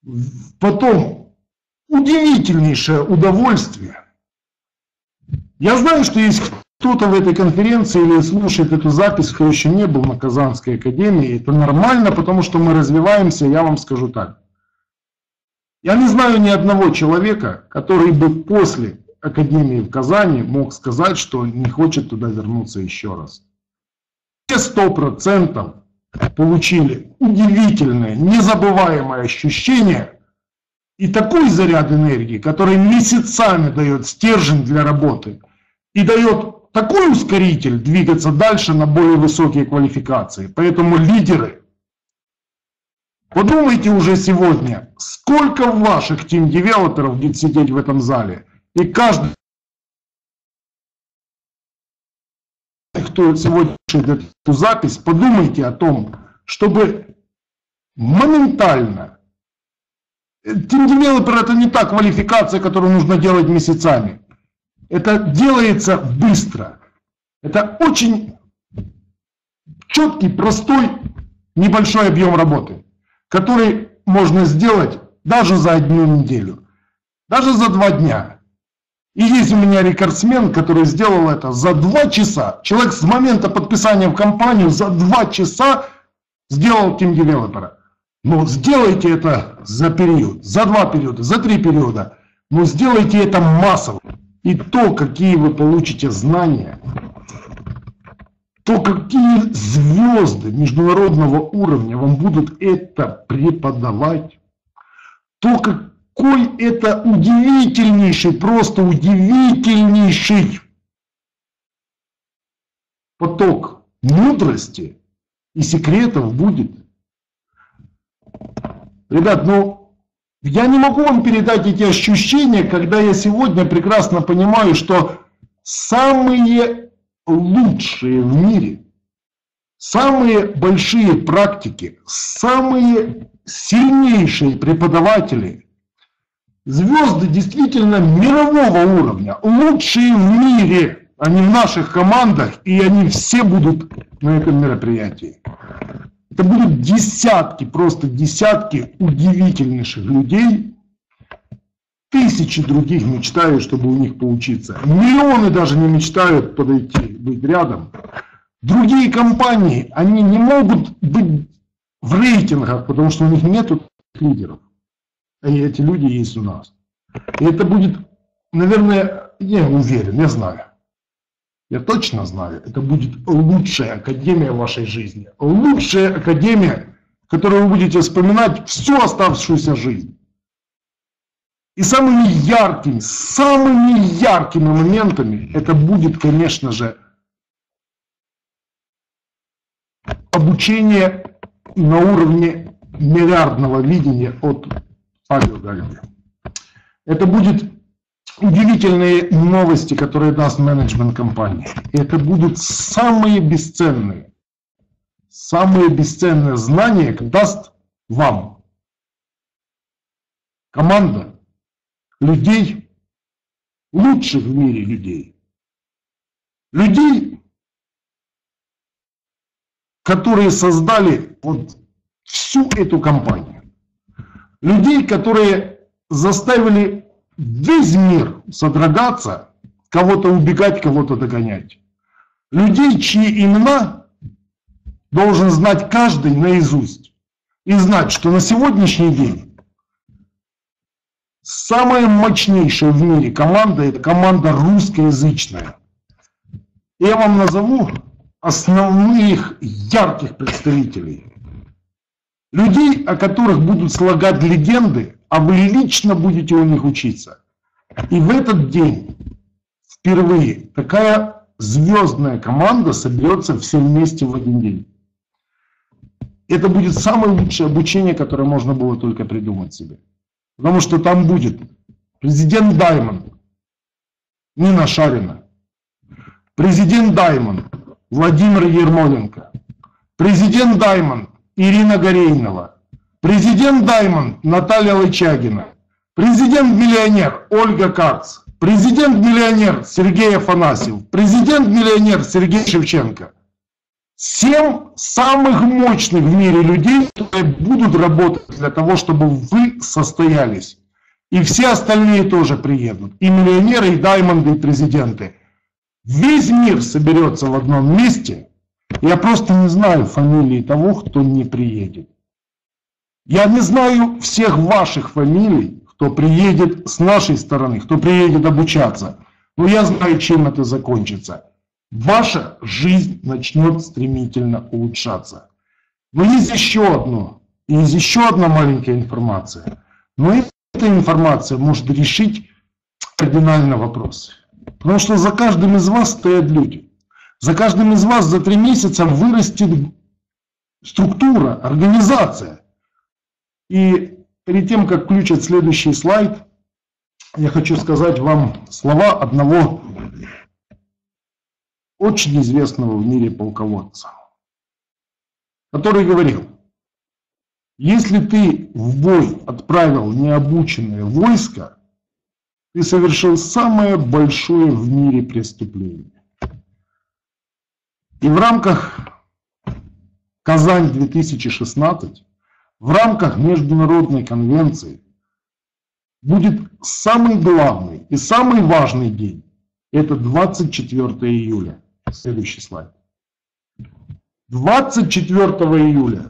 Потом удивительнейшее удовольствие. Я знаю, что есть кто-то в этой конференции или слушает эту запись, кто еще не был на Казанской академии. Это нормально, потому что мы развиваемся, я вам скажу так. Я не знаю ни одного человека, который бы после академии в Казани мог сказать, что не хочет туда вернуться еще раз. Все сто процентов получили удивительное, незабываемое ощущение и такой заряд энергии, который месяцами дает стержень для работы и дает такой ускоритель двигаться дальше на более высокие квалификации. Поэтому лидеры, подумайте уже сегодня, сколько ваших тим-девелоперов будет сидеть в этом зале. И каждый, кто сегодня слушает эту запись, подумайте о том, чтобы моментально. Тим-девелопер — это не та квалификация, которую нужно делать месяцами. Это делается быстро. Это очень четкий, простой, небольшой объем работы, который можно сделать даже за одну неделю, даже за два дня. И есть у меня рекордсмен, который сделал это за два часа. Человек с момента подписания в компанию за два часа сделал тим-девелопера. Но сделайте это за период, за два периода, за три периода. Но сделайте это массово. И то, какие вы получите знания, то, какие звезды международного уровня вам будут это преподавать, то, какой это удивительнейший, просто удивительнейший поток мудрости и секретов будет. Ребят, ну, я не могу вам передать эти ощущения, когда я сегодня прекрасно понимаю, что самые лучшие в мире, самые большие практики, самые сильнейшие преподаватели, звезды действительно мирового уровня, лучшие в мире, они в наших командах, и они все будут на этом мероприятии. Это будут десятки, просто десятки удивительнейших людей. Тысячи других мечтают, чтобы у них поучиться. Миллионы даже не мечтают подойти, быть рядом. Другие компании, они не могут быть в рейтингах, потому что у них нет лидеров. И эти люди есть у нас. И это будет, наверное, я уверен, я знаю. Я точно знаю, это будет лучшая академия в вашей жизни. Лучшая академия, которую вы будете вспоминать всю оставшуюся жизнь. И самыми яркими, самыми яркими моментами это будет, конечно же, обучение на уровне миллиардного видения от Павла Галина. Это будет удивительные новости, которые даст менеджмент компании. И это будут самые бесценные, самые бесценные знания, которые даст вам команда людей, лучших в мире людей. Людей, которые создали вот всю эту компанию. Людей, которые заставили весь мир содрогаться, кого-то убегать, кого-то догонять. Людей, чьи имена должен знать каждый наизусть. И знать, что на сегодняшний день самая мощнейшая в мире команда — это команда русскоязычная. Я вам назову основных ярких представителей. Людей, о которых будут слагать легенды, а вы лично будете у них учиться. И в этот день впервые такая звездная команда соберется все вместе в один день. Это будет самое лучшее обучение, которое можно было только придумать себе. Потому что там будет президент Diamond Нина Шарина, президент Diamond Владимир Ермоленко, президент Diamond Ирина Горейнова, президент Diamond Наталья Лычагина, президент-миллионер Ольга Кац, президент-миллионер Сергей Афанасьев, президент-миллионер Сергей Шевченко. Семь самых мощных в мире людей, которые будут работать для того, чтобы вы состоялись. И все остальные тоже приедут. И миллионеры, и даймонды, и президенты. Весь мир соберется в одном месте. Я просто не знаю фамилии того, кто не приедет. Я не знаю всех ваших фамилий, кто приедет с нашей стороны, кто приедет обучаться. Но я знаю, чем это закончится. Ваша жизнь начнет стремительно улучшаться. Но есть еще одно, есть еще одна маленькая информация. Но эта информация может решить кардинальный вопрос. Потому что за каждым из вас стоят люди. За каждым из вас за три месяца вырастет структура, организация. И перед тем, как включат следующий слайд, я хочу сказать вам слова одного очень известного в мире полководца, который говорил: если ты в бой отправил необученное войско, ты совершил самое большое в мире преступление. И в рамках Казань две тысячи шестнадцать, в рамках Международной конвенции будет самый главный и самый важный день. Это двадцать четвёртого июля. Следующий слайд. двадцать четвёртого июля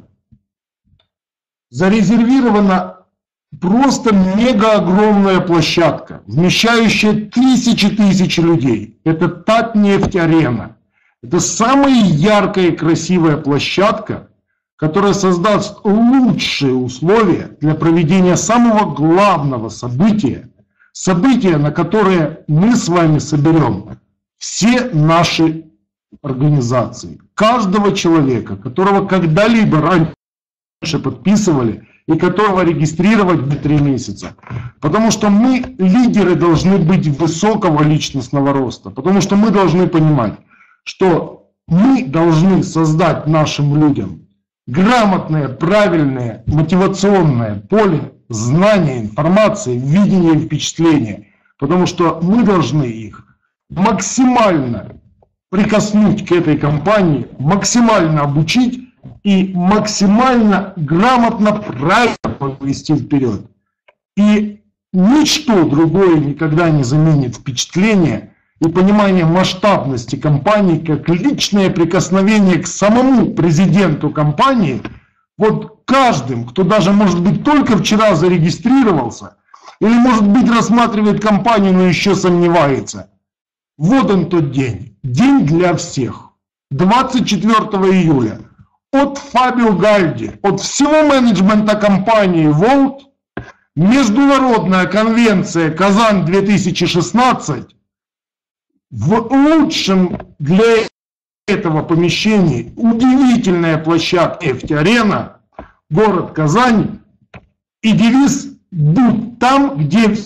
зарезервирована просто мега огромная площадка, вмещающая тысячи тысяч людей. Это Татнефть-арена. Это самая яркая и красивая площадка, которая создаст лучшие условия для проведения самого главного события, события, на которое мы с вами соберем все наши организации, каждого человека, которого когда-либо раньше подписывали и которого регистрировать в три месяца. Потому что мы, лидеры, должны быть высокого личностного роста, потому что мы должны понимать, что мы должны создать нашим людям грамотное, правильное, мотивационное поле знания, информации, видения и впечатления, потому что мы должны их максимально прикоснуть к этой компании, максимально обучить и максимально грамотно, правильно повести вперед. И ничто другое никогда не заменит впечатление и понимание масштабности компании, как личное прикосновение к самому президенту компании. Вот каждым, кто даже, может быть, только вчера зарегистрировался, или, может быть, рассматривает компанию, но еще сомневается. Вот он тот день. День для всех. двадцать четвёртого июля. От Фабио Гальди, от всего менеджмента компании Волт, Международная конвенция Казань две тысячи шестнадцать в лучшем для этого помещения удивительная площадка Нефть-арена, город Казань, и девиз «Будь там, где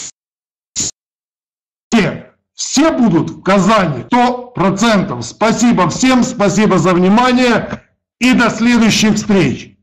все». Все будут в Казани, сто процентов. Спасибо всем, спасибо за внимание и до следующих встреч.